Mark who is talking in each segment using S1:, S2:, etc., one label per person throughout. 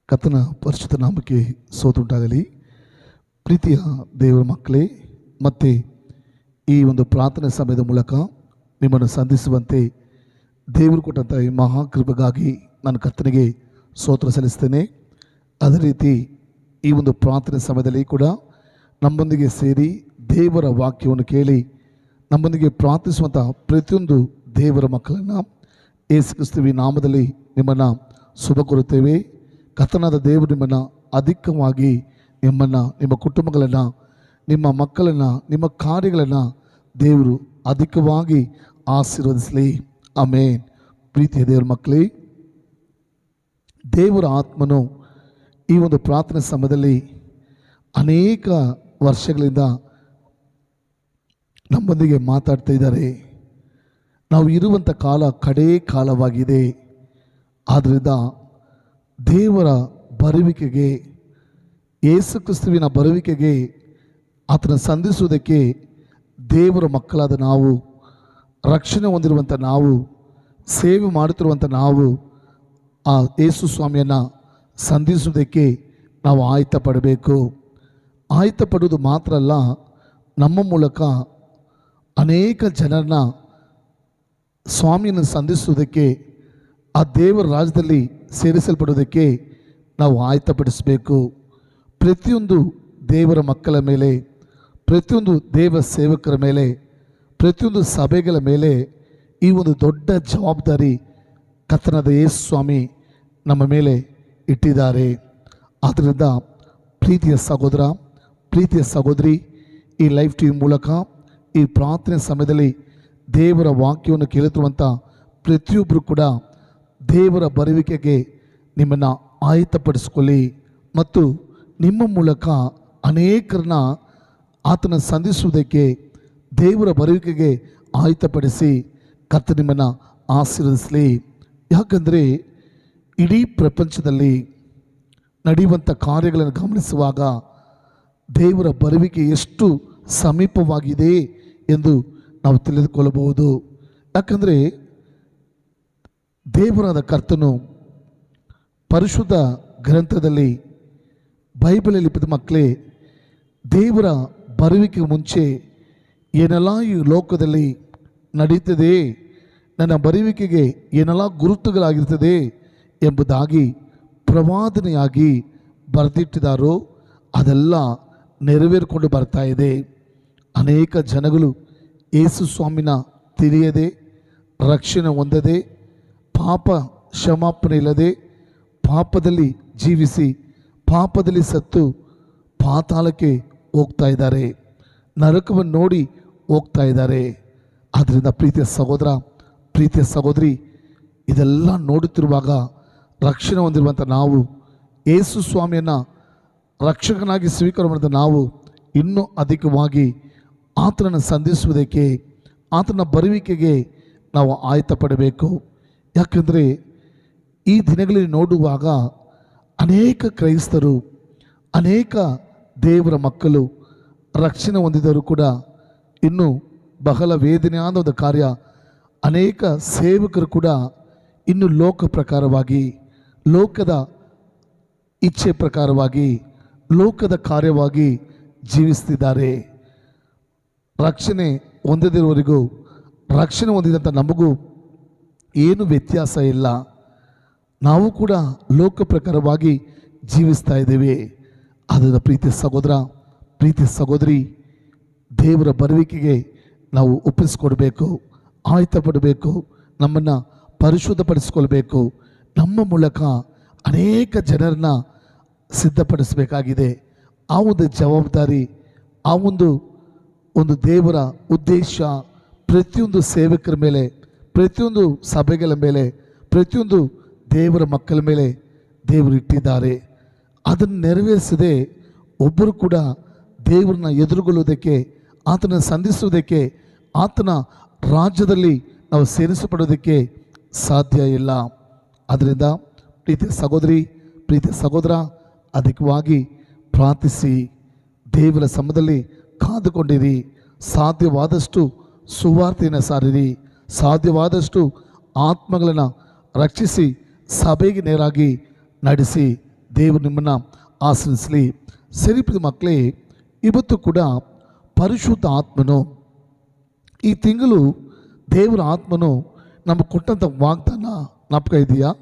S1: ಕರ್ತನ ಪರಿಶುದ್ಧ ನಾಮಕ್ಕೆ ಸ್ತೋತ್ರವುಂಟಾಗಲಿ. ಪ್ರೀತಿಯ ದೇವರ ಮಕ್ಕಳೇ, ಮತ್ತೆ ಈ ಒಂದು ಪ್ರಾರ್ಥನೆ ಸಮಯದ ಮೂಲಕ ನಿಮ್ಮನ್ನು ಸಂಧಿಸುವಂತೆ ದೇವರು ಕೊಟ್ಟಂಥ ಈ ಮಹಾಕೃಪೆಗಾಗಿ ನಾನು ಕರ್ತನಿಗೆ ಸ್ತೋತ್ರ ಸಲ್ಲಿಸ್ತೇನೆ. ಅದೇ ರೀತಿ ಈ ಒಂದು ಪ್ರಾರ್ಥನೆ ಸಮಯದಲ್ಲಿ ಕೂಡ ನಮ್ಮೊಂದಿಗೆ ಸೇರಿ ದೇವರ ವಾಕ್ಯವನ್ನು ಕೇಳಿ ನಮ್ಮೊಂದಿಗೆ ಪ್ರಾರ್ಥಿಸುವಂಥ ಪ್ರತಿಯೊಂದು ದೇವರ ಮಕ್ಕಳನ್ನು ಯೇಸು ಕ್ರಿಸ್ತುವಿನ ನಾಮದಲ್ಲಿ ನಿಮ್ಮನ್ನು ಶುಭ ಕೋರುತ್ತೇವೆ. ಕರ್ತನಾದ ದೇವರು ನಿಮ್ಮನ್ನು ಅಧಿಕವಾಗಿ ನಿಮ್ಮ ಕುಟುಂಬಗಳನ್ನು, ನಿಮ್ಮ ಮಕ್ಕಳನ್ನು, ನಿಮ್ಮ ಕಾರ್ಯಗಳನ್ನು ದೇವರು ಅಧಿಕವಾಗಿ ಆಶೀರ್ವದಿಸಲಿ. ಆಮೇನ್. ಪ್ರೀತಿಯ ದೇವರ ಮಕ್ಕಳೇ, ದೇವರ ಆತ್ಮನು ಈ ಒಂದು ಪ್ರಾರ್ಥನೆ ಸಮಯದಲ್ಲಿ ಅನೇಕ ವರ್ಷಗಳಿಂದ ನಮ್ಮೊಂದಿಗೆ ಮಾತಾಡ್ತಾ ಇದ್ದಾರೆ. ನಾವು ಇರುವಂಥ ಕಾಲ ಕಡೇ ಕಾಲವಾಗಿದೆ. ಆದ್ದರಿಂದ ದೇವರ ಬರುವಿಕೆಗೆ, ಯೇಸು ಕ್ರಿಸ್ತುವಿನ ಬರುವಿಕೆಗೆ, ಆತನ ಸಂಧಿಸುವುದಕ್ಕೆ ದೇವರ ಮಕ್ಕಳಾದ ನಾವು, ರಕ್ಷಣೆ ಹೊಂದಿರುವಂಥ ನಾವು, ಸೇವೆ ಮಾಡುತ್ತಿರುವಂಥ ನಾವು ಆ ಯೇಸು ಸ್ವಾಮಿಯನ್ನು ಸಂಧಿಸುವುದಕ್ಕೆ ನಾವು ಆಯತ್ತ ಪಡಬೇಕು. ಆಯತ್ತ ಪಡುವುದು ಮಾತ್ರ ಅಲ್ಲ, ನಮ್ಮ ಮೂಲಕ ಅನೇಕ ಜನರನ್ನ ಸ್ವಾಮಿಯನ್ನು ಸಂಧಿಸುವುದಕ್ಕೆ, ಆ ದೇವರ ರಾಜ್ಯದಲ್ಲಿ ಸೇರಿಸಲ್ಪಡುವುದಕ್ಕೆ ನಾವು ಆಯತ್ತಪಡಿಸಬೇಕು. ಪ್ರತಿಯೊಂದು ದೇವರ ಮಕ್ಕಳ ಮೇಲೆ, ಪ್ರತಿಯೊಂದು ದೇವ ಸೇವಕರ ಮೇಲೆ, ಪ್ರತಿಯೊಂದು ಸಭೆಗಳ ಮೇಲೆ ಈ ಒಂದು ದೊಡ್ಡ ಜವಾಬ್ದಾರಿ ಕರ್ತನಾದ ಯೇಸು ಸ್ವಾಮಿ ನಮ್ಮ ಮೇಲೆ ಇಟ್ಟಿದ್ದಾರೆ. ಆದ್ದರಿಂದ ಪ್ರೀತಿಯ ಸಹೋದರ, ಪ್ರೀತಿಯ ಸಹೋದರಿ, ಈ ಲೈಫ್ ಟಿವಿ ಮೂಲಕ ಈ ಪ್ರಾರ್ಥನೆ ಸಮಯದಲ್ಲಿ ದೇವರ ವಾಕ್ಯವನ್ನು ಕೇಳುತ್ತಿರುವಂಥ ಪ್ರತಿಯೊಬ್ಬರು ಕೂಡ ದೇವರ ಬರುವಿಕೆಗೆ ನಿಮ್ಮನ್ನು ಆಯತ್ತಪಡಿಸಿಕೊಳ್ಳಿ ಮತ್ತು ನಿಮ್ಮ ಮೂಲಕ ಅನೇಕರನ್ನ ಆತನ ಸಂಧಿಸುವುದಕ್ಕೆ, ದೇವರ ಬರುವಿಕೆಗೆ ಆಯತ್ತಪಡಿಸಿ ಕರ್ತನು ನಿಮ್ಮನ್ನು ಆಶೀರ್ವದಿಸಲಿ. ಯಾಕಂದರೆ ಇಡೀ ಪ್ರಪಂಚದಲ್ಲಿ ನಡೆಯುವಂಥ ಕಾರ್ಯಗಳನ್ನು ಗಮನಿಸುವಾಗ ದೇವರ ಬರುವಿಕೆ ಎಷ್ಟು ಸಮೀಪವಾಗಿದೆ ಎಂದು ನಾವು ತಿಳಿದುಕೊಳ್ಳಬಹುದು. ಯಾಕಂದರೆ ದೇವರಾದ ಕರ್ತನು ಪರಿಶುದ್ಧ ಗ್ರಂಥದಲ್ಲಿ, ಬೈಬಲಲ್ಲಿ ಮಕ್ಕಳೇ, ದೇವರ ಬರುವಿಕೆ ಮುಂಚೆ ಏನೆಲ್ಲ ಈ ಲೋಕದಲ್ಲಿ ನಡೀತದೆ, ನನ್ನ ಬರುವಿಕೆಗೆ ಏನೆಲ್ಲ ಗುರುತುಗಳಾಗಿರ್ತದೆ ಎಂಬುದಾಗಿ ಪ್ರವಾದನೆಯಾಗಿ ಬರೆದಿಟ್ಟಿದ್ದಾರೋ ಅದೆಲ್ಲ ನೆರವೇರಿಕೊಂಡು ಬರ್ತಾ ಇದೆ. ಅನೇಕ ಜನಗಳು ಯೇಸು ಸ್ವಾಮಿನ ತಿಳಿಯದೆ, ರಕ್ಷಣೆ ಹೊಂದದೆ, ಪಾಪ ಕ್ಷಮಾಪಣೆ ಇಲ್ಲದೆ ಪಾಪದಲ್ಲಿ ಜೀವಿಸಿ ಪಾಪದಲ್ಲಿ ಸತ್ತು ಪಾತಾಳಕ್ಕೆ ಹೋಗ್ತಾ ಇದ್ದಾರೆ, ನರಕವನ್ನು ನೋಡಿ ಹೋಗ್ತಾ ಇದ್ದಾರೆ. ಆದ್ದರಿಂದ ಪ್ರೀತಿಯ ಸಹೋದರ, ಪ್ರೀತಿಯ ಸಹೋದರಿ, ಇದೆಲ್ಲ ನೋಡುತ್ತಿರುವಾಗ ರಕ್ಷಣೆ ಹೊಂದಿರುವಂಥ ನಾವು, ಯೇಸು ಸ್ವಾಮಿಯನ್ನು ರಕ್ಷಕನಾಗಿ ಸ್ವೀಕಾರ ಮಾಡಿದ ನಾವು ಇನ್ನೂ ಅಧಿಕವಾಗಿ ಆತನನ್ನು ಸಂಧಿಸುವುದಕ್ಕೆ, ಆತನ ಬರುವಿಕೆಗೆ ನಾವು ಆಯತ್ತ ಪಡಬೇಕು. ಯಾಕಂದರೆ ಈ ದಿನಗಳಲ್ಲಿ ನೋಡುವಾಗ ಅನೇಕ ಕ್ರೈಸ್ತರು, ಅನೇಕ ದೇವರ ಮಕ್ಕಳು ರಕ್ಷಣೆ ಹೊಂದಿದರು ಕೂಡ ಇನ್ನೂ ಬಹಳ ವೇದನೆಯಾದ ಒಂದು ಕಾರ್ಯ. ಅನೇಕ ಸೇವಕರು ಕೂಡ ಇನ್ನು ಲೋಕ ಪ್ರಕಾರವಾಗಿ, ಲೋಕದ ಇಚ್ಛೆ ಪ್ರಕಾರವಾಗಿ, ಲೋಕದ ಕಾರ್ಯವಾಗಿ ಜೀವಿಸ್ತಿದ್ದಾರೆ. ರಕ್ಷಣೆ ಹೊಂದದಿರುವವರಿಗೂ ರಕ್ಷಣೆ ಹೊಂದಿದಂಥ ನಮಗೂ ಏನು ವ್ಯತ್ಯಾಸ ಇಲ್ಲ. ನಾವು ಕೂಡ ಲೋಕ ಪ್ರಕಾರವಾಗಿ ಜೀವಿಸ್ತಾ ಇದ್ದೇವೆ. ಅದರ ಪ್ರೀತಿಯ ಸಹೋದರ, ಪ್ರೀತಿಯ ಸಹೋದರಿ, ದೇವರ ಬರುವಿಕೆಗೆ ನಾವು ಒಪ್ಪಿಸಿಕೊಡ್ಬೇಕು, ಆಯತ್ತ ಪಡಬೇಕು, ನಮ್ಮನ್ನು ಪರಿಶುದ್ಧಪಡಿಸಿಕೊಳ್ಬೇಕು. ನಮ್ಮ ಮೂಲಕ ಅನೇಕ ಜನರನ್ನ ಸಿದ್ಧಪಡಿಸಬೇಕಾಗಿದೆ. ಆ ಒಂದು ಜವಾಬ್ದಾರಿ, ಆ ಒಂದು ದೇವರ ಉದ್ದೇಶ ಪ್ರತಿಯೊಂದು ಸೇವಕರ ಮೇಲೆ, ಪ್ರತಿಯೊಂದು ಸಭೆಗಳ ಮೇಲೆ, ಪ್ರತಿಯೊಂದು ದೇವರ ಮಕ್ಕಳ ಮೇಲೆ ದೇವರು ಇಟ್ಟಿದ್ದಾರೆ. ಅದನ್ನು ನೆರವೇರಿಸದೆ ಒಬ್ಬರು ಕೂಡ ದೇವರನ್ನ ಎದುರುಗೊಳ್ಳುವುದಕ್ಕೆ, ಆತನ ಸಂಧಿಸುವುದಕ್ಕೆ, ಆತನ ರಾಜ್ಯದಲ್ಲಿ ನಾವು ಸೇರಿಸಪಡೋದಕ್ಕೆ ಸಾಧ್ಯ ಇಲ್ಲ. ಆದ್ದರಿಂದ ಪ್ರೀತಿಯ ಸಹೋದರಿ, ಪ್ರೀತಿಯ ಸಹೋದರ, ಅಧಿಕವಾಗಿ ಪ್ರಾರ್ಥಿಸಿ ದೇವರ ಸಮದಲ್ಲಿ ಕಾದುಕೊಂಡಿರಿ. ಸಾಧ್ಯವಾದಷ್ಟು ಸುವಾರ್ತೆಯನ್ನು ಸಾರಿರಿ, ಸಾಧ್ಯವಾದಷ್ಟು ಆತ್ಮಗಳನ್ನು ರಕ್ಷಿಸಿ ಸಭೆಗೆ ನೇರಾಗಿ ನಡೆಸಿ ದೇವರು ನಿಮ್ಮನ್ನು ಆಶ್ರಯಿಸಲಿ. ಸರಿ ಪ್ರಿಯ ಮಕ್ಕಳೇ, ಇವತ್ತು ಕೂಡ ಪರಿಶುದ್ಧ ಆತ್ಮನು, ಈ ತಿಂಗಳು ದೇವರ ಆತ್ಮನು ನಮಗೆ ಕೊಟ್ಟಂಥ ವಾಗ್ದಾನ ಜ್ಞಾಪಕ ಇದೆಯಾ?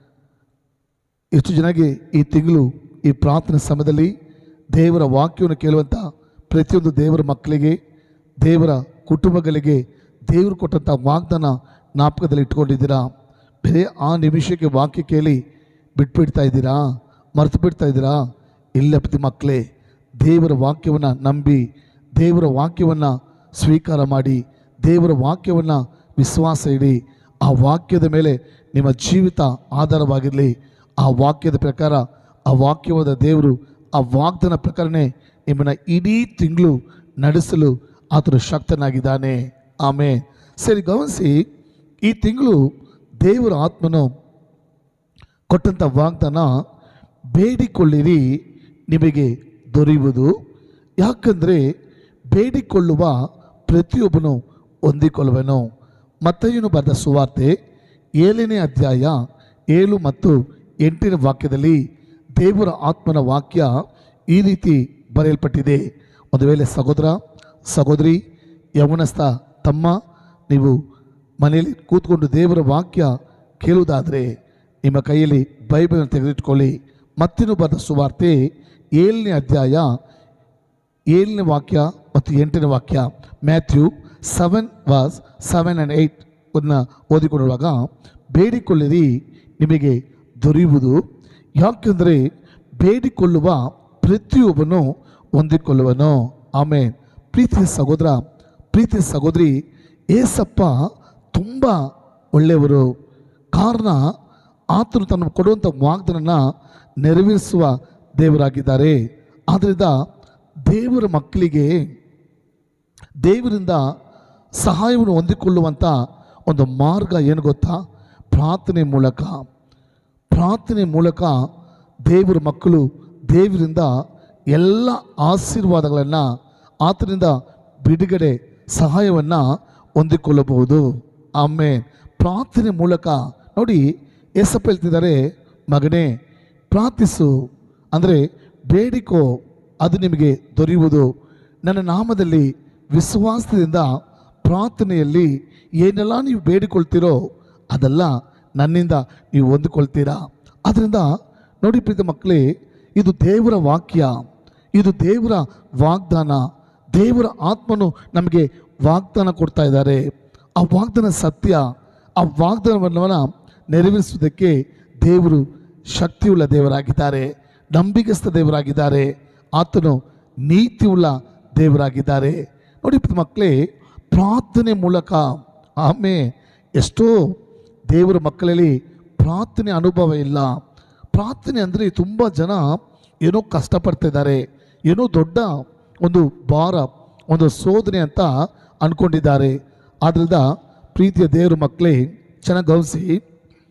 S1: ಎಷ್ಟು ಜನಗೆ ಈ ತಿಂಗಳು ಈ ಪ್ರಾರ್ಥನೆ ಸಮಯದಲ್ಲಿ ದೇವರ ವಾಕ್ಯವನ್ನು ಕೇಳುವಂಥ ಪ್ರತಿಯೊಂದು ದೇವರ ಮಕ್ಕಳಿಗೆ, ದೇವರ ಕುಟುಂಬಗಳಿಗೆ ದೇವರು ಕೊಟ್ಟಂಥ ವಾಗ್ದಾನ ಜ್ಞಾಪಕದಲ್ಲಿ ಇಟ್ಕೊಂಡಿದ್ದೀರಾ? ಬೇರೆ ಆ ನಿಮಿಷಕ್ಕೆ ವಾಕ್ಯ ಕೇಳಿ ಬಿಟ್ಬಿಡ್ತಾ ಇದ್ದೀರಾ? ಮರೆತು ಬಿಡ್ತಾ ಇದ್ದೀರಾ? ಇಲ್ಲ ಪ್ರತಿ ಮಕ್ಕಳೇ, ದೇವರ ವಾಕ್ಯವನ್ನು ನಂಬಿ, ದೇವರ ವಾಕ್ಯವನ್ನು ಸ್ವೀಕಾರ ಮಾಡಿ, ದೇವರ ವಾಕ್ಯವನ್ನು ವಿಶ್ವಾಸ ಇಡಿ. ಆ ವಾಕ್ಯದ ಮೇಲೆ ನಿಮ್ಮ ಜೀವಿತ ಆಧಾರವಾಗಿರಲಿ. ಆ ವಾಕ್ಯದ ಪ್ರಕಾರ, ಆ ವಾಕ್ಯವಾದ ದೇವರು ಆ ವಾಗ್ದಾನ ಪ್ರಕಾರನೇ ನಿಮ್ಮನ್ನು ಇಡೀ ತಿಂಗಳು ನಡೆಸಲು ಆತನು ಶಕ್ತನಾಗಿದ್ದಾನೆ. ಆಮೇಲೆ ಸರಿ ಗಮನಿಸಿ, ಈ ತಿಂಗಳು ದೇವರ ಆತ್ಮನು ಕೊಟ್ಟಂಥ ವಾಗ್ದಾನ, ಬೇಡಿಕೊಳ್ಳಿರಿ ನಿಮಗೆ ದೊರೆಯುವುದು. ಯಾಕಂದರೆ ಬೇಡಿಕೊಳ್ಳುವ ಪ್ರತಿಯೊಬ್ಬನು ಹೊಂದಿಕೊಳ್ಳುವನು. ಮತ್ತಾಯನು ಬರೆದ ಸುವಾರ್ತೆ 7ನೇ ಅಧ್ಯಾಯ 7 ಮತ್ತು 8ನೇ ವಾಕ್ಯದಲ್ಲಿ ದೇವರ ಆತ್ಮನ ವಾಕ್ಯ ಈ ರೀತಿ ಬರೆಯಲ್ಪಟ್ಟಿದೆ. ಒಂದು ವೇಳೆ ಸಹೋದರ ಸಹೋದರಿ, ಯೌವನಸ್ಥ ತಮ್ಮ, ನೀವು ಮನೆಯಲ್ಲಿ ಕೂತ್ಕೊಂಡು ದೇವರ ವಾಕ್ಯ ಕೇಳುವುದಾದರೆ ನಿಮ್ಮ ಕೈಯಲ್ಲಿ ಬೈಬಲನ್ನು ತೆಗೆದಿಟ್ಕೊಳ್ಳಿ. ಮತ್ತೇನು ಬರೆದ ಸುವಾರ್ತೆ 7ನೇ ಅಧ್ಯಾಯ 7ನೇ ವಾಕ್ಯ ಮತ್ತು 8ನೇ ವಾಕ್ಯ, ಮ್ಯಾಥ್ಯೂ 7:7 and 8 ಓದಿಕೊಳ್ಳುವಾಗ, ಬೇಡಿಕೊಳ್ಳಿರಿ ನಿಮಗೆ ದೊರೆಯುವುದು. ಯಾಕೆಂದರೆ ಬೇಡಿಕೊಳ್ಳುವ ಪ್ರತಿಯೊಬ್ಬನು ಹೊಂದಿಕೊಳ್ಳುವನು. ಆಮೇಲೆ ಪ್ರೀತಿಯ ಸಹೋದರ, ಪ್ರೀತಿಯ ಸಹೋದರಿ, ಏಸಪ್ಪ ತುಂಬ ಒಳ್ಳೆಯವರು. ಕಾರಣ ಆತನು ತನ್ನ ಕೊಡುವಂಥ ವಾಗ್ದಾನನ ನೆರವೇರಿಸುವ ದೇವರಾಗಿದ್ದಾರೆ. ಆದ್ದರಿಂದ ದೇವರ ಮಕ್ಕಳಿಗೆ ದೇವರಿಂದ ಸಹಾಯವನ್ನು ಹೊಂದಿಕೊಳ್ಳುವಂಥ ಒಂದು ಮಾರ್ಗ ಏನು ಗೊತ್ತಾ? ಪ್ರಾರ್ಥನೆ ಮೂಲಕ. ಪ್ರಾರ್ಥನೆ ಮೂಲಕ ದೇವರ ಮಕ್ಕಳು ದೇವರಿಂದ ಎಲ್ಲ ಆಶೀರ್ವಾದಗಳನ್ನು, ಆತನಿಂದ ಬಿಡುಗಡೆ, ಸಹಾಯವನ್ನು ಹೊಂದಿಕೊಳ್ಳಬಹುದು. ಆಮೇಲೆ ಪ್ರಾರ್ಥನೆ ಮೂಲಕ ನೋಡಿ, ಏಸಪ್ಪ ಹೇಳ್ತಿದ್ದಾರೆ, ಮಗನೇ ಪ್ರಾರ್ಥಿಸು, ಅಂದರೆ ಬೇಡಿಕೋ, ಅದು ನಿಮಗೆ ದೊರೆಯುವುದು. ನನ್ನ ನಾಮದಲ್ಲಿ ವಿಶ್ವಾಸದಿಂದ ಪ್ರಾರ್ಥನೆಯಲ್ಲಿ ಏನೆಲ್ಲ ನೀವು ಬೇಡಿಕೊಳ್ತೀರೋ ಅದೆಲ್ಲ ನನ್ನಿಂದ ನೀವು ಹೊಂದಿಕೊಳ್ತೀರಾ. ಆದ್ದರಿಂದ ನೋಡಿ ಪ್ರೀತಿ ಮಕ್ಕಳೇ, ಇದು ದೇವರ ವಾಕ್ಯ, ಇದು ದೇವರ ವಾಗ್ದಾನ. ದೇವರ ಆತ್ಮನು ನಮಗೆ ವಾಗ್ದಾನ ಕೊಡ್ತಾ ಇದ್ದಾರೆ. ಆ ವಾಗ್ದಾನ ಸತ್ಯ. ಆ ವಾಗ್ದಾನವನ್ನು ನೆರವೇರಿಸುವುದಕ್ಕೆ ದೇವರು ಶಕ್ತಿಯುಳ್ಳ ದೇವರಾಗಿದ್ದಾರೆ, ನಂಬಿಗಸ್ತ ದೇವರಾಗಿದ್ದಾರೆ, ಆತನು ನೀತಿಯುಳ್ಳ ದೇವರಾಗಿದ್ದಾರೆ. ನೋಡಿ ಮಕ್ಕಳೇ, ಪ್ರಾರ್ಥನೆ ಮೂಲಕ ಎಷ್ಟೋ ದೇವರ ಮಕ್ಕಳಲ್ಲಿ ಪ್ರಾರ್ಥನೆ ಅನುಭವ ಇಲ್ಲ. ಪ್ರಾರ್ಥನೆ ಅಂದರೆ ತುಂಬ ಜನ ಏನೋ ಕಷ್ಟಪಡ್ತಿದ್ದಾರೆ, ಏನೋ ದೊಡ್ಡ ಒಂದು ಭಾರ, ಒಂದು ಶೋಧನೆ ಅಂತ ಅಂದ್ಕೊಂಡಿದ್ದಾರೆ. ಆದ್ದರಿಂದ ಪ್ರೀತಿಯ ದೇವರ ಮಕ್ಕಳೇ, ಚೆನ್ನಾಗಿ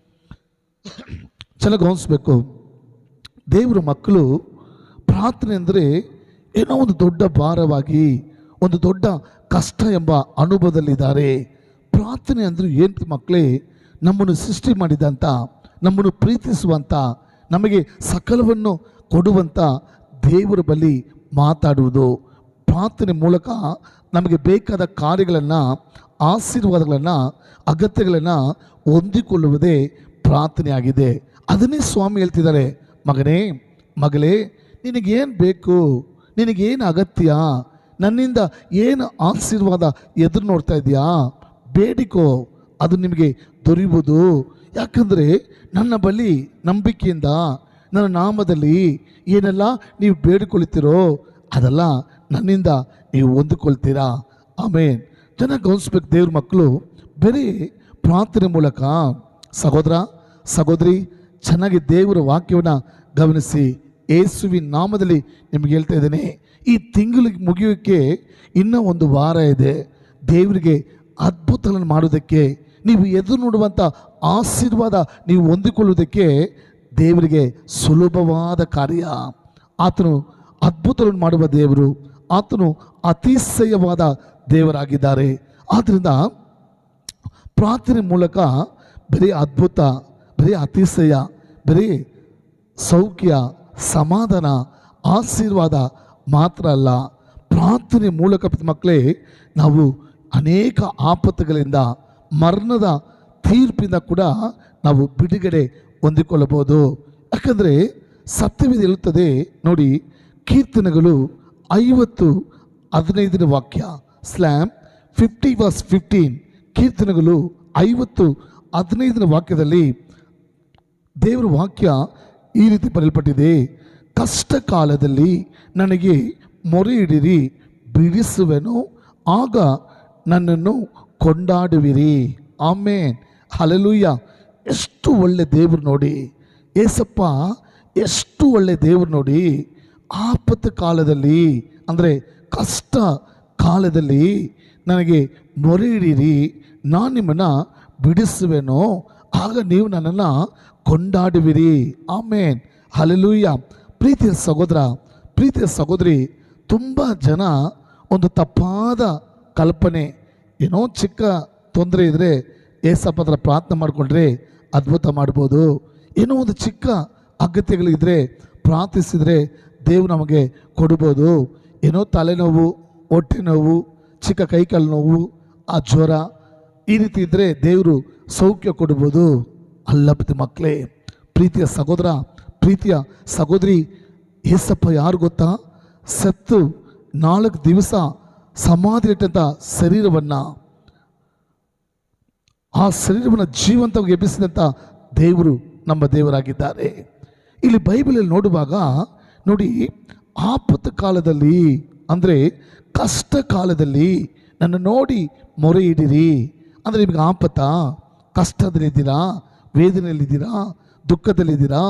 S1: ಗಮನಿಸಬೇಕು. ದೇವರ ಮಕ್ಕಳು ಪ್ರಾರ್ಥನೆ ಅಂದರೆ ಏನೋ ಒಂದು ದೊಡ್ಡ ಭಾರವಾಗಿ, ಒಂದು ದೊಡ್ಡ ಕಷ್ಟ ಎಂಬ ಅನುಭವದಲ್ಲಿದ್ದಾರೆ. ಪ್ರಾರ್ಥನೆ ಅಂದರೆ ಏನು ಮಕ್ಕಳೇ? ನಮ್ಮನ್ನು ಸೃಷ್ಟಿ ಮಾಡಿದಂಥ, ನಮ್ಮನ್ನು ಪ್ರೀತಿಸುವಂಥ, ನಮಗೆ ಸಕಲವನ್ನು ಕೊಡುವಂಥ ದೇವರ ಬಳಿ ಮಾತಾಡುವುದು. ಪ್ರಾರ್ಥನೆ ಮೂಲಕ ನಮಗೆ ಬೇಕಾದ ಕಾರ್ಯಗಳನ್ನು, ಆಶೀರ್ವಾದಗಳನ್ನು, ಅಗತ್ಯಗಳನ್ನು ಹೊಂದಿಕೊಳ್ಳುವುದೇ ಪ್ರಾರ್ಥನೆ ಆಗಿದೆ. ಅದನ್ನೇ ಸ್ವಾಮಿ ಹೇಳ್ತಿದ್ದಾರೆ, ಮಗನೇ ಮಗಳೇ, ನಿನಗೇನು ಬೇಕು, ನಿನಗೇನು ಅಗತ್ಯ, ನನ್ನಿಂದ ಏನು ಆಶೀರ್ವಾದ ಎದುರು ನೋಡ್ತಾ ಇದೆಯಾ, ಬೇಡಿಕೋ, ಅದು ನಿಮಗೆ ದೊರೆಯುವುದು. ಯಾಕಂದರೆ ನನ್ನ ಬಳಿ ನಂಬಿಕೆಯಿಂದ ನನ್ನ ನಾಮದಲ್ಲಿ ಏನೆಲ್ಲ ನೀವು ಬೇಡಿಕೊಳ್ತೀರೋ ಅದೆಲ್ಲ ನನ್ನಿಂದ ನೀವು ಹೊಂದಿಕೊಳ್ತೀರಾ. ಆಮೇಲೆ ಚೆನ್ನಾಗಿ ಗಮನಿಸ್ಬೇಕು ದೇವ್ರ ಮಕ್ಕಳು. ಬರೀ ಪ್ರಾರ್ಥನೆ ಮೂಲಕ, ಸಹೋದರ ಸಹೋದರಿ, ಚೆನ್ನಾಗಿ ದೇವರ ವಾಕ್ಯವನ್ನು ಗಮನಿಸಿ. ಯೇಸುವಿನ ನಾಮದಲ್ಲಿ ನಿಮಗೆ ಹೇಳ್ತಾ ಇದ್ದೇನೆ, ಈ ತಿಂಗಳಿಗೆ ಮುಗಿಯೋಕ್ಕೆ ಇನ್ನೂ ಒಂದು ವಾರ ಇದೆ. ದೇವರಿಗೆ ಅದ್ಭುತಗಳನ್ನು ಮಾಡೋದಕ್ಕೆ, ನೀವು ಎದುರು ನೋಡುವಂಥ ಆಶೀರ್ವಾದ ನೀವು ಹೊಂದಿಕೊಳ್ಳುವುದಕ್ಕೆ ದೇವರಿಗೆ ಸುಲಭವಾದ ಕಾರ್ಯ. ಆತನು ಅದ್ಭುತಗಳನ್ನು ಮಾಡುವ ದೇವರು, ಆತನು ಅತಿಶಯವಾದ ದೇವರಾಗಿದ್ದಾರೆ. ಆದ್ದರಿಂದ ಪ್ರಾರ್ಥನೆ ಮೂಲಕ ಬರೀ ಅದ್ಭುತ, ಬರೀ ಅತಿಶಯ, ಬರೀ ಸೌಖ್ಯ, ಸಮಾಧಾನ, ಆಶೀರ್ವಾದ ಮಾತ್ರ ಅಲ್ಲ, ಪ್ರಾರ್ಥನೆ ಮೂಲಕ ಮಕ್ಕಳೇ ನಾವು ಅನೇಕ ಆಪತ್ತುಗಳಿಂದ, ಮರಣದ ತೀರ್ಪಿಂದ ಕೂಡ ನಾವು ಬಿಡುಗಡೆ ಹೊಂದಿಕೊಳ್ಳಬಹುದು. ಯಾಕಂದರೆ ಸತ್ಯವೇದ ಹೇಳುತ್ತದೆ ನೋಡಿ, ಕೀರ್ತನೆಗಳು 50:15 ವಾಕ್ಯ, ಸ್ಲ್ಯಾಮ್ 50:15, ಕೀರ್ತನೆಗಳು 50:15 ವಾಕ್ಯದಲ್ಲಿ ದೇವರ ವಾಕ್ಯ ಈ ರೀತಿ ಬರೆಯಲ್ಪಟ್ಟಿದೆ. ಕಷ್ಟ ಕಾಲದಲ್ಲಿ ನನಗೆ ಮೊರೆ ಇಡಿರಿ, ಬಿಡಿಸುವೆನು, ಆಗ ನನ್ನನ್ನು ಕೊಂಡಾಡುವಿರಿ. ಆಮೇನ್, ಹಲ್ಲೆಲೂಯ. ಎಷ್ಟು ಒಳ್ಳೆ ದೇವರು ನೋಡಿ, ಏಸಪ್ಪ ಎಷ್ಟು ಒಳ್ಳೆ ದೇವರು ನೋಡಿ. ಆಪತ್ತು ಕಾಲದಲ್ಲಿ ಅಂದರೆ ಕಷ್ಟ ಕಾಲದಲ್ಲಿ ನನಗೆ ಮೊರೆ ಇಡಿರಿ, ನಾನು ನಿಮ್ಮನ್ನು ಬಿಡಿಸುವೆನು, ಆಗ ನೀವು ನನ್ನನ್ನು ಕೊಂಡಾಡುವಿರಿ. ಆಮೇನ್, ಹಲ್ಲೆಲೂಯ. ಪ್ರೀತಿಯ ಸಹೋದರ, ಪ್ರೀತಿಯ ಸಹೋದರಿ, ತುಂಬ ಜನ ಒಂದು ತಪ್ಪಾದ ಕಲ್ಪನೆ, ಏನೋ ಚಿಕ್ಕ ತೊಂದರೆ ಇದ್ದರೆ ಏಸಪ್ಪ ಹತ್ರ ಪ್ರಾರ್ಥನೆ ಮಾಡಿಕೊಂಡ್ರೆ ಅದ್ಭುತ ಮಾಡ್ಬೋದು, ಏನೋ ಒಂದು ಚಿಕ್ಕ ಅಗತ್ಯಗಳಿದ್ದರೆ ಪ್ರಾರ್ಥಿಸಿದರೆ ದೇವ್ರು ನಮಗೆ ಕೊಡ್ಬೋದು, ಏನೋ ತಲೆನೋವು, ಹೊಟ್ಟೆ ನೋವು, ಚಿಕ್ಕ ಕೈಕಾಲು ನೋವು, ಆ ಜ್ವರ ಈ ರೀತಿ ಇದ್ದರೆ ದೇವರು ಸೌಖ್ಯ ಕೊಡ್ಬೋದು. ಅಲ್ಲ ಮಕ್ಕಳೇ, ಪ್ರೀತಿಯ ಸಹೋದರ, ಪ್ರೀತಿಯ ಸಹೋದರಿ, ಏಸಪ್ಪ ಯಾರು ಗೊತ್ತಾ? ಸತ್ತು 4 ದಿವಸ ಸಮಾಧಿ ಇಟ್ಟಂಥ ಶರೀರವನ್ನು, ಆ ಶರೀರವನ್ನು ಜೀವಂತವಾಗಿ ಎಬ್ಬಿಸಿದಂಥ ದೇವರು ನಮ್ಮ ದೇವರಾಗಿದ್ದಾರೆ. ಇಲ್ಲಿ ಬೈಬಲಲ್ಲಿ ನೋಡುವಾಗ ನೋಡಿ, ಆಪತ್ತು ಕಾಲದಲ್ಲಿ ಅಂದರೆ ಕಷ್ಟ ಕಾಲದಲ್ಲಿ ನನ್ನ ನೋಡಿ ಮೊರೆ ಇಡಿರಿ. ಅಂದರೆ ನಿಮಗೆ ಆಪತ್ತ, ಕಷ್ಟದಲ್ಲಿದ್ದೀರಾ, ವೇದನೆಯಲ್ಲಿದ್ದೀರಾ, ದುಃಖದಲ್ಲಿದ್ದೀರಾ,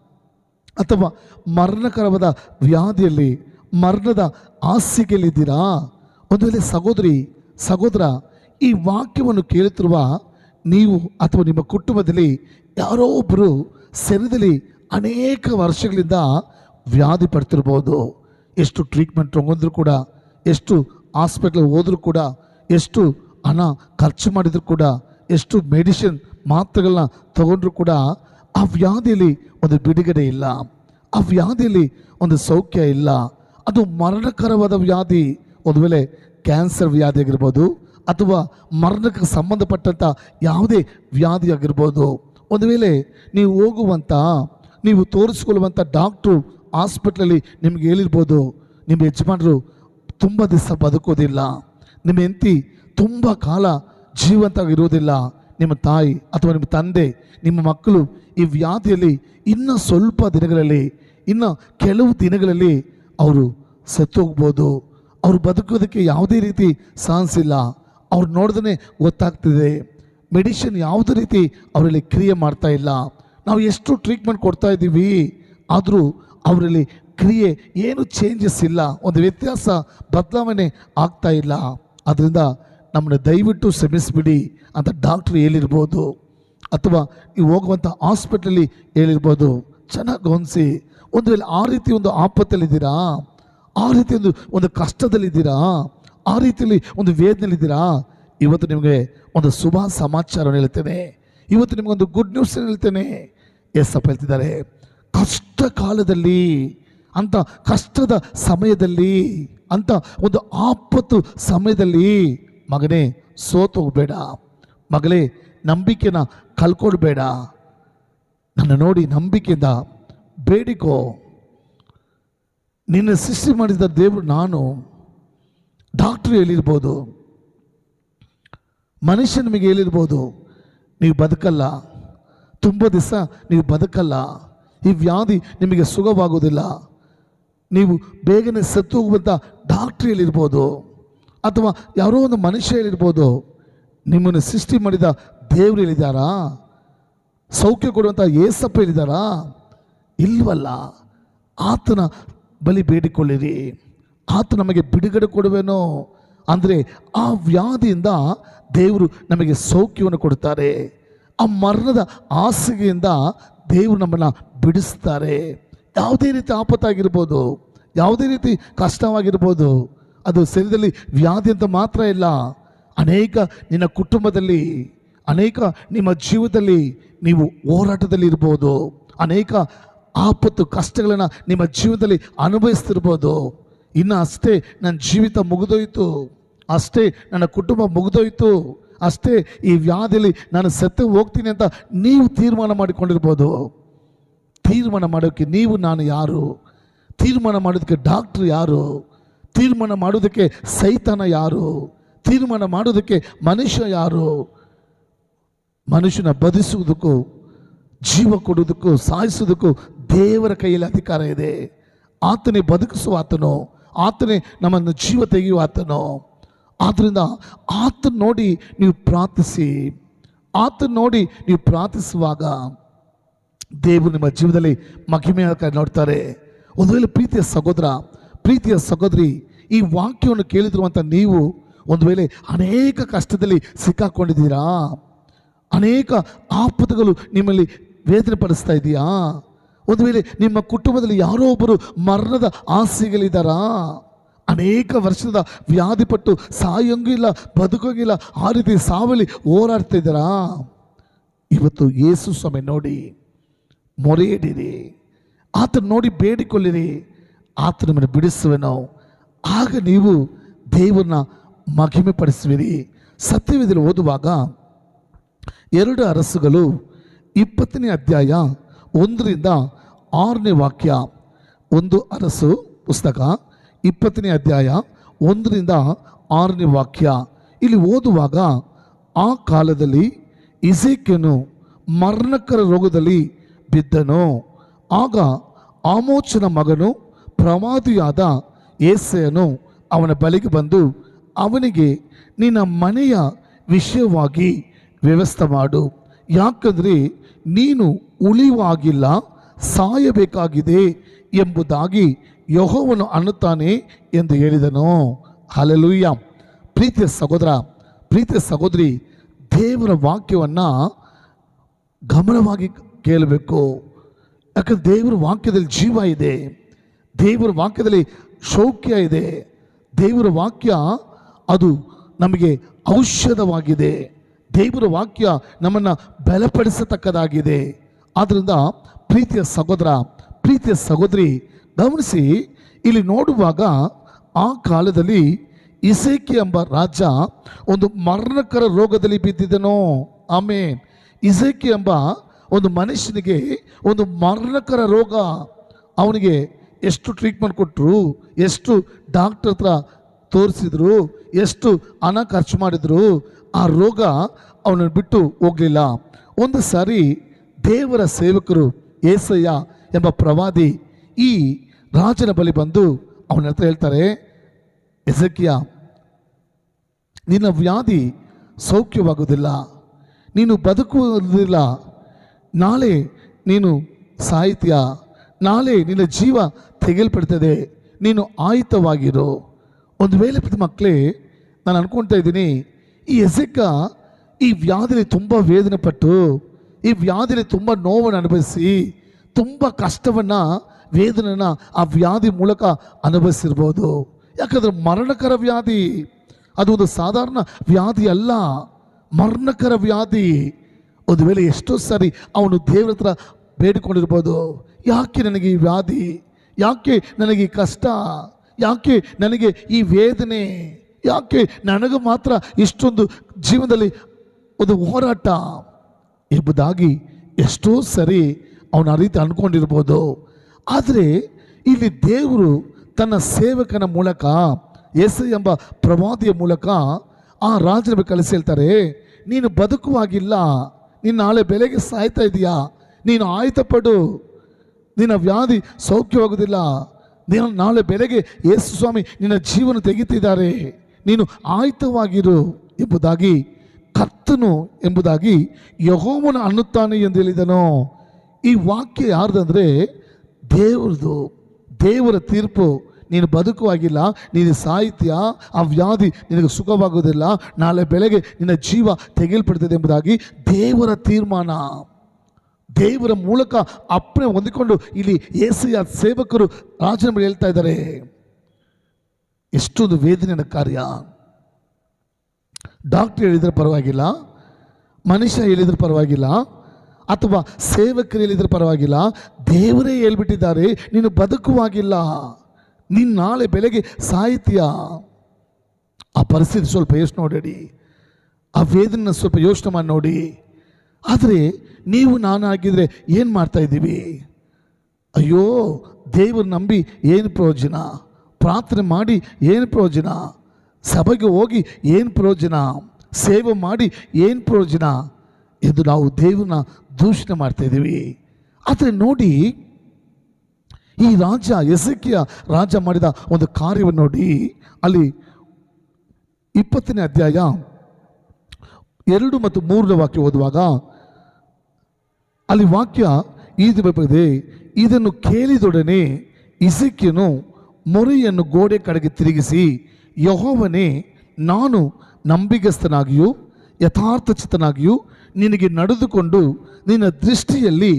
S1: ಅಥವಾ ಮರಣಕರವಾದ ವ್ಯಾಧಿಯಲ್ಲಿ, ಮರಣದ ಹಾಸಿಗೆಯಲ್ಲಿದ್ದೀರಾ? ಒಂದು ವೇಳೆ ಸಹೋದರಿ, ಸಹೋದರ, ಈ ವಾಕ್ಯವನ್ನು ಕೇಳುತ್ತಿರುವ ನೀವು ಅಥವಾ ನಿಮ್ಮ ಕುಟುಂಬದಲ್ಲಿ ಯಾರೋ ಒಬ್ಬರು ಶರೀರದಲ್ಲಿ ಅನೇಕ ವರ್ಷಗಳಿಂದ ವ್ಯಾಧಿ ಪಡ್ತಿರ್ಬೋದು. ಎಷ್ಟು ಟ್ರೀಟ್ಮೆಂಟ್ ತಗೊಂಡ್ರು ಕೂಡ, ಎಷ್ಟು ಹಾಸ್ಪಿಟ್ಲಿಗೆ ಹೋದರೂ ಕೂಡ, ಎಷ್ಟು ಹಣ ಖರ್ಚು ಮಾಡಿದರೂ ಕೂಡ, ಎಷ್ಟು ಮೆಡಿಸಿನ್ ಮಾತ್ರೆಗಳನ್ನ ತಗೊಂಡ್ರೂ ಕೂಡ ಆ ವ್ಯಾಧಿಯಲ್ಲಿ ಒಂದು ಬಿಡುಗಡೆ ಇಲ್ಲ, ಆ ವ್ಯಾಧಿಯಲ್ಲಿ ಒಂದು ಸೌಖ್ಯ ಇಲ್ಲ. ಅದು ಮರಣಕರವಾದ ವ್ಯಾಧಿ. ಒಂದು ವೇಳೆ ಕ್ಯಾನ್ಸರ್ ವ್ಯಾಧಿ ಆಗಿರ್ಬೋದು, ಅಥವಾ ಮರಣಕ್ಕೆ ಸಂಬಂಧಪಟ್ಟಂಥ ಯಾವುದೇ ವ್ಯಾಧಿ ಆಗಿರ್ಬೋದು. ಒಂದು ವೇಳೆ ನೀವು ಹೋಗುವಂಥ, ನೀವು ತೋರಿಸ್ಕೊಳ್ಳುವಂಥ ಡಾಕ್ಟ್ರು ಹಾಸ್ಪಿಟ್ಲಲ್ಲಿ ನಿಮ್ಗೆ ಹೇಳಿರ್ಬೋದು, ನಿಮ್ಮ ಯಜಮಾನರು ತುಂಬ ದಿವಸ ಬದುಕೋದಿಲ್ಲ, ನಿಮ್ಮ ಹೆಂಡತಿ ತುಂಬ ಕಾಲ ಜೀವಂತವಾಗಿರೋದಿಲ್ಲ, ನಿಮ್ಮ ತಾಯಿ ಅಥವಾ ನಿಮ್ಮ ತಂದೆ, ನಿಮ್ಮ ಮಕ್ಕಳು ಈ ವ್ಯಾಧಿಯಲ್ಲಿ ಇನ್ನು ಸ್ವಲ್ಪ ದಿನಗಳಲ್ಲಿ, ಇನ್ನು ಕೆಲವು ದಿನಗಳಲ್ಲಿ ಅವರು ಸತ್ತು ಹೋಗ್ಬೋದು, ಅವರು ಬದುಕೋದಕ್ಕೆ ಯಾವುದೇ ರೀತಿ ಚಾನ್ಸ್ ಇಲ್ಲ. ಅವ್ರು ನೋಡಿದ್ರೆ ಗೊತ್ತಾಗ್ತಿದೆ, ಮೆಡಿಸಿನ್ ಯಾವುದೇ ರೀತಿ ಅವರಲ್ಲಿ ಕ್ರಿಯೆ ಮಾಡ್ತಾ ಇಲ್ಲ. ನಾವು ಎಷ್ಟು ಟ್ರೀಟ್ಮೆಂಟ್ ಕೊಡ್ತಾ ಇದ್ದೀವಿ, ಆದರೂ ಅವರಲ್ಲಿ ಕ್ರಿಯೆ ಏನು ಚೇಂಜಸ್ ಇಲ್ಲ, ಒಂದು ವ್ಯತ್ಯಾಸ ಬದಲಾವಣೆ ಆಗ್ತಾ ಇಲ್ಲ. ಅದರಿಂದ ನಮ್ಮನ್ನು ದಯವಿಟ್ಟು ಶ್ರಮಿಸಿಬಿಡಿ ಅಂತ ಡಾಕ್ಟ್ರು ಹೇಳಿರ್ಬೋದು, ಅಥವಾ ನೀವು ಹೋಗುವಂಥ ಹಾಸ್ಪಿಟ್ಲಲ್ಲಿ ಹೇಳಿರ್ಬೋದು. ಚೆನ್ನಾಗಿ ಗಮನಿಸಿ, ಒಂದು ವೇಳೆ ಆ ರೀತಿ ಒಂದು ಆಪತ್ತಲ್ಲಿದ್ದೀರಾ, ಆ ರೀತಿ ಒಂದು ಕಷ್ಟದಲ್ಲಿದ್ದೀರಾ, ಆ ರೀತಿಯಲ್ಲಿ ಒಂದು ವೇದನೆಯಲ್ಲಿದ್ದೀರಾ, ಇವತ್ತು ನಿಮಗೆ ಒಂದು ಶುಭ ಸಮಾಚಾರವನ್ನು ಹೇಳ್ತೇನೆ. ಇವತ್ತು ನಿಮಗೊಂದು ಗುಡ್ ನ್ಯೂಸ್ ಹೇಳ್ತೇನೆ. ಏಸಪ್ಪ ಹೇಳ್ತಿದ್ದಾರೆ, ಕಷ್ಟ ಕಾಲದಲ್ಲಿ, ಅಂಥ ಕಷ್ಟದ ಸಮಯದಲ್ಲಿ, ಅಂಥ ಒಂದು ಆಪತ್ತು ಸಮಯದಲ್ಲಿ ಮಗನೇ ಸೋತು ಹೋಗಬೇಡ, ಮಗಳೇ ನಂಬಿಕೆನ ಕಳ್ಕೊಳ್ಬೇಡ, ನನ್ನ ನೋಡಿ ನಂಬಿಕೆಯಿಂದ ಬೇಡಿಕೋ. ನಿನ್ನ ಸೃಷ್ಟಿ ಮಾಡಿದ ದೇವರು ನಾನು. ಡಾಕ್ಟ್ರು ಹೇಳಿರ್ಬೋದು, ಮನುಷ್ಯ ನಿಮಗೆ ಹೇಳಿರ್ಬೋದು, ನೀವು ಬದುಕಲ್ಲ, ತುಂಬ ದಿವಸ ನೀವು ಬದುಕಲ್ಲ, ಈ ವ್ಯಾಧಿ ನಿಮಗೆ ಸುಖವಾಗೋದಿಲ್ಲ, ನೀವು ಬೇಗನೆ ಸತ್ತು ಹೋಗುವಂಥ ಡಾಕ್ಟ್ರು ಹೇಳಿರ್ಬೋದು, ಅಥವಾ ಯಾರೋ ಒಂದು ಮನುಷ್ಯ ಹೇಳಿರ್ಬೋದು. ನಿಮ್ಮನ್ನು ಸೃಷ್ಟಿ ಮಾಡಿದ ದೇವರು ಹೇಳಿದಾರಾ? ಸೌಖ್ಯ ಕೊಡುವಂಥ ಏಸಪ್ಪ ಹೇಳಿದಾರಾ? ಇಲ್ವಲ್ಲ. ಆತನ ಬಲಿ ಬೇಡಿಕೊಳ್ಳಿರಿ, ಆತ ನಮಗೆ ಬಿಡುಗಡೆ ಕೊಡುವೆನೋ. ಅಂದರೆ ಆ ವ್ಯಾಧಿಯಿಂದ ದೇವರು ನಮಗೆ ಸೌಖ್ಯವನ್ನು ಕೊಡ್ತಾರೆ. ಆ ಮರಣದ ಹಾಸಿಗೆಯಿಂದ ದೇವರು ನಮ್ಮನ್ನು ಬಿಡಿಸ್ತಾರೆ. ಯಾವುದೇ ರೀತಿ ಆಪತ್ತಾಗಿರ್ಬೋದು, ಯಾವುದೇ ರೀತಿ ಕಷ್ಟವಾಗಿರ್ಬೋದು, ಅದು ಶರೀರದಲ್ಲಿ ವ್ಯಾಧಿ ಅಂತ ಮಾತ್ರ ಇಲ್ಲ, ಅನೇಕ ನಿನ್ನ ಕುಟುಂಬದಲ್ಲಿ, ಅನೇಕ ನಿಮ್ಮ ಜೀವನದಲ್ಲಿ ನೀವು ಹೋರಾಟದಲ್ಲಿ ಇರ್ಬೋದು, ಅನೇಕ ಆಪತ್ತು ಕಷ್ಟಗಳನ್ನು ನಿಮ್ಮ ಜೀವನದಲ್ಲಿ ಅನುಭವಿಸ್ತಿರ್ಬೋದು. ಇನ್ನು ಅಷ್ಟೇ ನನ್ನ ಜೀವಿತ ಮುಗಿದೋಯ್ತು, ಅಷ್ಟೇ ನನ್ನ ಕುಟುಂಬ ಮುಗಿದೋಯ್ತು, ಅಷ್ಟೇ ಈ ವ್ಯಾಧಿಯಲ್ಲಿ ನಾನು ಸತ್ತು ಹೋಗ್ತೀನಿ ಅಂತ ನೀವು ತೀರ್ಮಾನ ಮಾಡಿಕೊಂಡಿರ್ಬೋದು. ತೀರ್ಮಾನ ಮಾಡೋಕ್ಕೆ ನೀವು ನಾನು ಯಾರು? ತೀರ್ಮಾನ ಮಾಡೋದಕ್ಕೆ ಡಾಕ್ಟ್ರು ಯಾರು? ತೀರ್ಮಾನ ಮಾಡೋದಕ್ಕೆ ಸೈತಾನ ಯಾರು? ತೀರ್ಮಾನ ಮಾಡೋದಕ್ಕೆ ಮನುಷ್ಯ ಯಾರು? ಮನುಷ್ಯನ ಬದುಸುವುದಕ್ಕೂ ಜೀವ ಕೊಡುವುದಕ್ಕೂ ಸಾಯಿಸುವುದಕ್ಕೂ ದೇವರ ಕೈಯಲ್ಲಿ ಅಧಿಕಾರ ಇದೆ. ಆತನೇ ಬದುಕಿಸುವ ಆತನು, ಆತನೇ ನಮ್ಮನ್ನು ಜೀವ ತೆಗೆಯುವ ಆತನು. ಆದ್ದರಿಂದ ಆತನ ನೋಡಿ ನೀವು ಪ್ರಾರ್ಥಿಸಿ. ಆತನ ನೋಡಿ ನೀವು ಪ್ರಾರ್ಥಿಸುವಾಗ ದೇವರು ನಿಮ್ಮ ಜೀವನದಲ್ಲಿ ಮಹಿಮೆಯಾಗಿ ನೋಡ್ತಾರೆ. ಒಂದು ವೇಳೆ ಪ್ರೀತಿಯ ಸಹೋದರ, ಪ್ರೀತಿಯ ಸಹೋದರಿ, ಈ ವಾಕ್ಯವನ್ನು ಕೇಳಿದಿರುವಂಥ ನೀವು ಒಂದು ವೇಳೆ ಅನೇಕ ಕಷ್ಟದಲ್ಲಿ ಸಿಕ್ಕಾಕೊಂಡಿದ್ದೀರಾ, ಅನೇಕ ಆಪತ್ತುಗಳು ನಿಮ್ಮಲ್ಲಿ ವೇದನೆ ಪಡಿಸ್ತಾ ಇದೆಯಾ? ಒಂದು ವೇಳೆ ನಿಮ್ಮ ಕುಟುಂಬದಲ್ಲಿ ಯಾರೋ ಒಬ್ಬರು ಮರಣದ ಆಸೆಗಳಿದ್ದಾರಾ? ಅನೇಕ ವರ್ಷದ ವ್ಯಾಧಿಪಟ್ಟು ಸಾಯೋಂಗಿಲ್ಲ, ಬದುಕೋಂಗಿಲ್ಲ, ಆ ರೀತಿ ಸಾವಲ್ಲಿ ಹೋರಾಡ್ತಾ ಇದ್ದಾರಾ? ಇವತ್ತು ಯೇಸು ಸ್ವಾಮಿ ನೋಡಿ ಮೊರೆ ಇಡಿರಿ, ಆತನ ನೋಡಿ ಬೇಡಿಕೊಳ್ಳಿರಿ, ಆತ ನಮ್ಮನ್ನು ಬಿಡಿಸುವೆನೋ. ಆಗ ನೀವು ದೇವರನ್ನ ಮಹಿಮೆ ಪಡಿಸುವಿರಿ. ಸತ್ಯವೇದದಲ್ಲಿ ಓದುವಾಗ 2 ಅರಸುಗಳು 20ನೇ ಅಧ್ಯಾಯ 1ರಿಂದ 6ನೇ ವಾಕ್ಯ. 1 ಅರಸು ಪುಸ್ತಕ 20ನೇ ಅಧ್ಯಾಯ 1ರಿಂದ 6ನೇ ವಾಕ್ಯ. ಇಲ್ಲಿ ಓದುವಾಗ, ಆ ಕಾಲದಲ್ಲಿ ಇಸೇಕ್ಯನು ಮರಣಕರ ರೋಗದಲ್ಲಿ ಬಿದ್ದನು. ಆಗ ಆಮೋಚನ ಮಗನು ಪ್ರವಾದಿಯಾದ ಯೆಶಾಯನು ಅವನ ಬಳಿಗೆ ಬಂದು ಅವನಿಗೆ, ನಿನ್ನ ಮನೆಯ ವಿಷಯವಾಗಿ ವ್ಯವಸ್ಥೆ ಮಾಡು, ಯಾಕಂದರೆ ನೀನು ಉಳಿಯುವಾಗಿಲ್ಲ, ಸಾಯಬೇಕಾಗಿದೆ ಎಂಬುದಾಗಿ ಯೆಹೋವನು ಅನ್ನುತ್ತಾನೆ ಎಂದು ಹೇಳಿದನು. ಹಲ್ಲೆಲೂಯಾ. ಪ್ರೀತಿಯ ಸಹೋದರ, ಪ್ರೀತಿಯ ಸಹೋದರಿ, ದೇವರ ವಾಕ್ಯವನ್ನು ಗಮನವಾಗಿ ಕೇಳಬೇಕು. ಯಾಕಂದರೆ ದೇವರ ವಾಕ್ಯದಲ್ಲಿ ಜೀವ ಇದೆ, ದೇವರ ವಾಕ್ಯದಲ್ಲಿ ಶೌಕ್ಯ ಇದೆ. ದೇವರ ವಾಕ್ಯ ಅದು ನಮಗೆ ಔಷಧವಾಗಿದೆ. ದೇವರ ವಾಕ್ಯ ನಮ್ಮನ್ನು ಬಲಪಡಿಸತಕ್ಕದಾಗಿದೆ. ಆದ್ದರಿಂದ ಪ್ರೀತಿಯ ಸಹೋದರ, ಪ್ರೀತಿಯ ಸಹೋದರಿ, ಗಮನಿಸಿ. ಇಲ್ಲಿ ನೋಡುವಾಗ, ಆ ಕಾಲದಲ್ಲಿ ಇಸೇಕ್ಯ ಎಂಬ ರಾಜ ಒಂದು ಮರಣಕರ ರೋಗದಲ್ಲಿ ಬಿದ್ದಿದ್ದನು. ಆಮೇಲೆ ಇಸೇಕ್ಯ ಎಂಬ ಒಂದು ಮನುಷ್ಯನಿಗೆ ಒಂದು ಮರಣಕರ ರೋಗ. ಅವನಿಗೆ ಎಷ್ಟು ಟ್ರೀಟ್ಮೆಂಟ್ ಕೊಟ್ಟರು, ಎಷ್ಟು ಡಾಕ್ಟರ್ ಹತ್ರ ತೋರಿಸಿದ್ರು, ಎಷ್ಟು ಹಣ ಖರ್ಚು ಮಾಡಿದ್ರು, ಆ ರೋಗ ಅವನನ್ನು ಬಿಟ್ಟು ಹೋಗಲಿಲ್ಲ. ಒಂದು ಸಾರಿ ದೇವರ ಸೇವಕರು ಯೆಶಾಯ ಎಂಬ ಪ್ರವಾದಿ ಈ ರಾಜನ ಬಳಿ ಬಂದು ಅವನ ಹತ್ರ ಹೇಳ್ತಾರೆ, ಎಸೆಕಿಯ, ನಿನ್ನ ವ್ಯಾಧಿ ಸೌಖ್ಯವಾಗುವುದಿಲ್ಲ, ನೀನು ಬದುಕುವುದಿಲ್ಲ, ನಾಳೆ ನೀನು ಸಾಹಿತ್ಯ, ನಾಳೆ ನಿನ್ನ ಜೀವ ತೆಗೆಯಲ್ಪಡ್ತದೆ, ನೀನು ಆಯುಧವಾಗಿರು. ಒಂದು ವೇಳೆ ಮಕ್ಕಳೇ, ನಾನು ಅನ್ಕೊಳ್ತಾ ಇದ್ದೀನಿ, ಈ ಎಸೆಕ ಈ ವ್ಯಾಧಿಲಿ ತುಂಬ ವೇದನೆ ಪಟ್ಟು, ಈ ವ್ಯಾಧಿಲಿ ತುಂಬ ನೋವನ್ನು ಅನುಭವಿಸಿ, ತುಂಬ ಕಷ್ಟವನ್ನು, ವೇದನೆಯನ್ನು ಆ ವ್ಯಾಧಿ ಮೂಲಕ ಅನುಭವಿಸಿರ್ಬೋದು. ಯಾಕಂದರೆ ಮರಣಕರ ವ್ಯಾಧಿ, ಅದು ಒಂದು ಸಾಧಾರಣ ವ್ಯಾಧಿ ಅಲ್ಲ, ಮರಣಕರ ವ್ಯಾಧಿ. ಒಂದು ವೇಳೆ ಎಷ್ಟೋ ಸಾರಿ ಅವನು ದೇವರ ಹತ್ರ ಬೇಡಿಕೊಂಡಿರ್ಬೋದು, ಯಾಕೆ ನನಗೆ ಈ ವ್ಯಾಧಿ, ಯಾಕೆ ನನಗೆ ಈ ಕಷ್ಟ, ಯಾಕೆ ನನಗೆ ಈ ವೇದನೆ, ಯಾಕೆ ನನಗೆ ಮಾತ್ರ ಇಷ್ಟೊಂದು ಜೀವನದಲ್ಲಿ ಒಂದು ಹೋರಾಟ ಎಂಬುದಾಗಿ ಎಷ್ಟೋ ಸರಿ ಅವನು ಆ ರೀತಿ ಅಂದ್ಕೊಂಡಿರ್ಬೋದು. ಆದರೆ ಇಲ್ಲಿ ದೇವರು ತನ್ನ ಸೇವಕನ ಮೂಲಕ, ಯೆಶಾಯ ಎಂಬ ಪ್ರವಾದಿಯ ಮೂಲಕ ಆ ರಾಜನ ಕಳಿಸಿ ಹೇಳ್ತಾರೆ, ನೀನು ಬದುಕುವಾಗಿಲ್ಲ, ನೀನು ನಾಳೆ ಬೆಳಗ್ಗೆ ಸಾಯ್ತಾ ಇದೆಯಾ, ನೀನು ಆಯುಧಪಡು, ನಿನ್ನ ವ್ಯಾಧಿ ಸೌಖ್ಯವಾಗುವುದಿಲ್ಲ, ನೀನು ನಾಳೆ ಬೆಳಗ್ಗೆ ಯೇಸು ಸ್ವಾಮಿ ನಿನ್ನ ಜೀವನ ತೆಗಿತಿದ್ದಾರೆ, ನೀನು ಆಯುಧವಾಗಿರು ಎಂಬುದಾಗಿ ಕರ್ತನು ಎಂಬುದಾಗಿ ಯೆಹೋವನು ಅನ್ನುತ್ತಾನೆ ಎಂದು ಹೇಳಿದನು. ಈ ವಾಕ್ಯ ಯಾರ್ದಂದರೆ ದೇವರದು, ದೇವರ ತೀರ್ಪು. ನೀನು ಬದುಕುವಾಗಿಲ್ಲ, ನೀನು ಸಾಹಿತ್ಯ, ಆ ವ್ಯಾಧಿ ನಿನಗೆ ಸುಖವಾಗುವುದಿಲ್ಲ, ನಾಳೆ ಬೆಳಗ್ಗೆ ನಿನ್ನ ಜೀವ ತೆಗೆಯಲ್ಪಡ್ತದೆ ಎಂಬುದಾಗಿ ದೇವರ ತೀರ್ಮಾನ. ದೇವರ ಮೂಲಕ ಅಪ್ಪಣೆ ಹೊಂದಿಕೊಂಡು ಇಲ್ಲಿ ಯೆಶಾಯ ಸೇವಕರು ರಾಜನ ಬಳಿ ಹೇಳ್ತಾ ಇದ್ದಾರೆ. ಎಷ್ಟೊಂದು ವೇದನೆಯ ಕಾರ್ಯ. ಡಾಕ್ಟರ್ ಹೇಳಿದ್ರೆ ಪರವಾಗಿಲ್ಲ, ಮನುಷ್ಯ ಹೇಳಿದ್ರೆ ಪರವಾಗಿಲ್ಲ, ಅಥವಾ ಸೇವಕರಿಲ್ಲಿದ್ರೆ ಪರವಾಗಿಲ್ಲ, ದೇವರೇ ಹೇಳ್ಬಿಟ್ಟಿದ್ದಾರೆ ನೀನು ಬದುಕುವಾಗಿಲ್ಲ, ನೀನು ನಾಳೆ ಬೆಳಗ್ಗೆ ಸಾಯ್ತೀಯ. ಆ ಪರಿಸ್ಥಿತಿ ಸ್ವಲ್ಪ ಯೋಚನೆ ನೋಡಿ, ಆ ವೇದನೆ ಸ್ವಲ್ಪ ಯೋಚನೆ ಮಾಡಿ ನೋಡಿ. ಆದರೆ ನೀವು ನಾನು ಆಗಿದ್ರೆ ಏನು ಮಾಡ್ತಾ ಇದ್ದೀವಿ? ಅಯ್ಯೋ, ದೇವರು ನಂಬಿ ಏನು ಪ್ರಯೋಜನ? ಪ್ರಾರ್ಥನೆ ಮಾಡಿ ಏನು ಪ್ರಯೋಜನ? ಸಭೆಗೆ ಹೋಗಿ ಏನು ಪ್ರಯೋಜನ? ಸೇವೆ ಮಾಡಿ ಏನು ಪ್ರಯೋಜನ ಎಂದು ನಾವು ದೇವರನ್ನ ದೂಷಣೆ ಮಾಡ್ತಾ ಇದ್ದೀವಿ. ಆದರೆ ನೋಡಿ, ಈ ರಾಜ ಹೆಸೆಕಿಯ ರಾಜ ಮಾಡಿದ ಒಂದು ಕಾರ್ಯವನ್ನು ನೋಡಿ. ಅಲ್ಲಿ 20ನೇ ಅಧ್ಯಾಯ 2 ಮತ್ತು 3ನೇ ವಾಕ್ಯ ಓದುವಾಗ ಅಲ್ಲಿ ವಾಕ್ಯ ಈ ರೀತಿ, ಇದನ್ನು ಕೇಳಿದೊಡನೆ ಹಿಸ್ಕೀಯನು ಮೊರೆಯನ್ನು ಗೋಡೆ ಕಡೆಗೆ ತಿರುಗಿಸಿ, ಯೆಹೋವನೇ, ನಾನು ನಂಬಿಗಸ್ತನಾಗಿಯೂ ಯಥಾರ್ಥಚಿತ್ತನಾಗಿಯೂ ನಿನಗೆ ನಡೆದುಕೊಂಡು ನಿನ್ನ ದೃಷ್ಟಿಯಲ್ಲಿ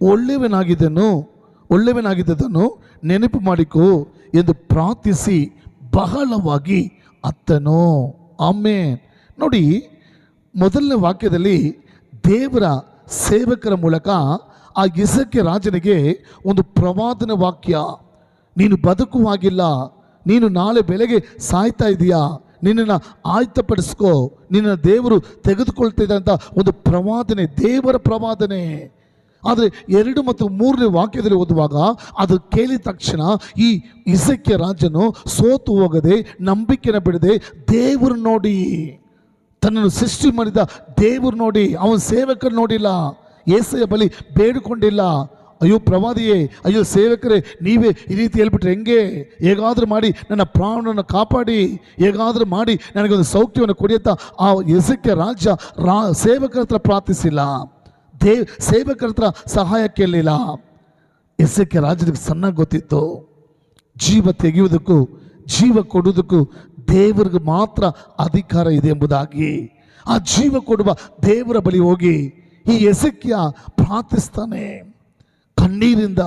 S1: ಒಳ್ಳೆಯವನಾಗಿದ್ದನ್ನು ನೆನಪು ಮಾಡಿಕೋ ಎಂದು ಪ್ರಾರ್ಥಿಸಿ ಬಹಳವಾಗಿ ಅತ್ತನು. ಆಮೆನ್. ನೋಡಿ, ಮೊದಲನೇ ವಾಕ್ಯದಲ್ಲಿ ದೇವರ ಸೇವಕರ ಮೂಲಕ ಆ ಹಿಸ್ಕೀಯ ರಾಜನಿಗೆ ಒಂದು ಪ್ರವಾದನ ವಾಕ್ಯ, ನೀನು ಬದುಕುವಾಗಿಲ್ಲ, ನೀನು ನಾಳೆ ಬೆಳಗ್ಗೆ ಸಾಯ್ತಾ ಇದೀಯಾ, ನಿನ್ನನ್ನು ಆಯ್ತಪಡಿಸ್ಕೋ, ನಿನ್ನ ದೇವರು ತೆಗೆದುಕೊಳ್ತಿದ್ದ ಅಂತ ಒಂದು ಪ್ರವಾದನೆ, ದೇವರ ಪ್ರವಾದನೆ. ಆದರೆ 2 ಮತ್ತು 3ನೇ ವಾಕ್ಯದಲ್ಲಿ ಓದುವಾಗ ಅದು ಕೇಳಿದ ತಕ್ಷಣ ಈ ಹಿಸ್ಕೀಯ ರಾಜನು ಸೋತು ಹೋಗದೆ, ನಂಬಿಕೆನ ಬಿಡದೆ, ದೇವರು ನೋಡಿ, ತನ್ನನ್ನು ಸೃಷ್ಟಿ ಮಾಡಿದ ದೇವರು ನೋಡಿ, ಅವನ ಸೇವಕರು ನೋಡಿಲ್ಲ, ಯೇಸಯ್ಯ ಬಳಿ ಬೇಡಿಕೊಂಡಿಲ್ಲ. ಅಯ್ಯೋ ಪ್ರವಾದಿಯೇ, ಅಯ್ಯೋ ಸೇವಕರೇ, ನೀವೇ ಈ ರೀತಿ ಹೇಳ್ಬಿಟ್ರೆ ಹೆಂಗೆ? ಹೇಗಾದರೂ ಮಾಡಿ ನನ್ನ ಪ್ರಾಣವನ್ನು ಕಾಪಾಡಿ, ಹೇಗಾದರೂ ಮಾಡಿ ನನಗೊಂದು ಸೌಖ್ಯವನ್ನು ಕೊಡಿಯತ್ತ ಆ ಹಿಸ್ಕೀಯ ರಾಜ ಸೇವಕರ ಹತ್ರ ಪ್ರಾರ್ಥಿಸಿಲ್ಲ, ಸೇವಕರ ಹತ್ರ ಸಹಾಯ ಕೇಳಲಿಲ್ಲ. ಹಿಸ್ಕೀಯ ರಾಜನಿಗೆ ಚೆನ್ನಾಗಿ ಗೊತ್ತಿತ್ತು, ಜೀವ ತೆಗೆಯುವುದಕ್ಕೂ ಜೀವ ಕೊಡುವುದಕ್ಕೂ ದೇವರಿಗೆ ಮಾತ್ರ ಅಧಿಕಾರ ಇದೆ ಎಂಬುದಾಗಿ. ಆ ಜೀವ ಕೊಡುವ ದೇವರ ಬಳಿ ಹೋಗಿ ಈ ಹಿಸ್ಕೀಯ ಪ್ರಾರ್ಥಿಸ್ತಾನೆ. ಕಣ್ಣೀರಿಂದ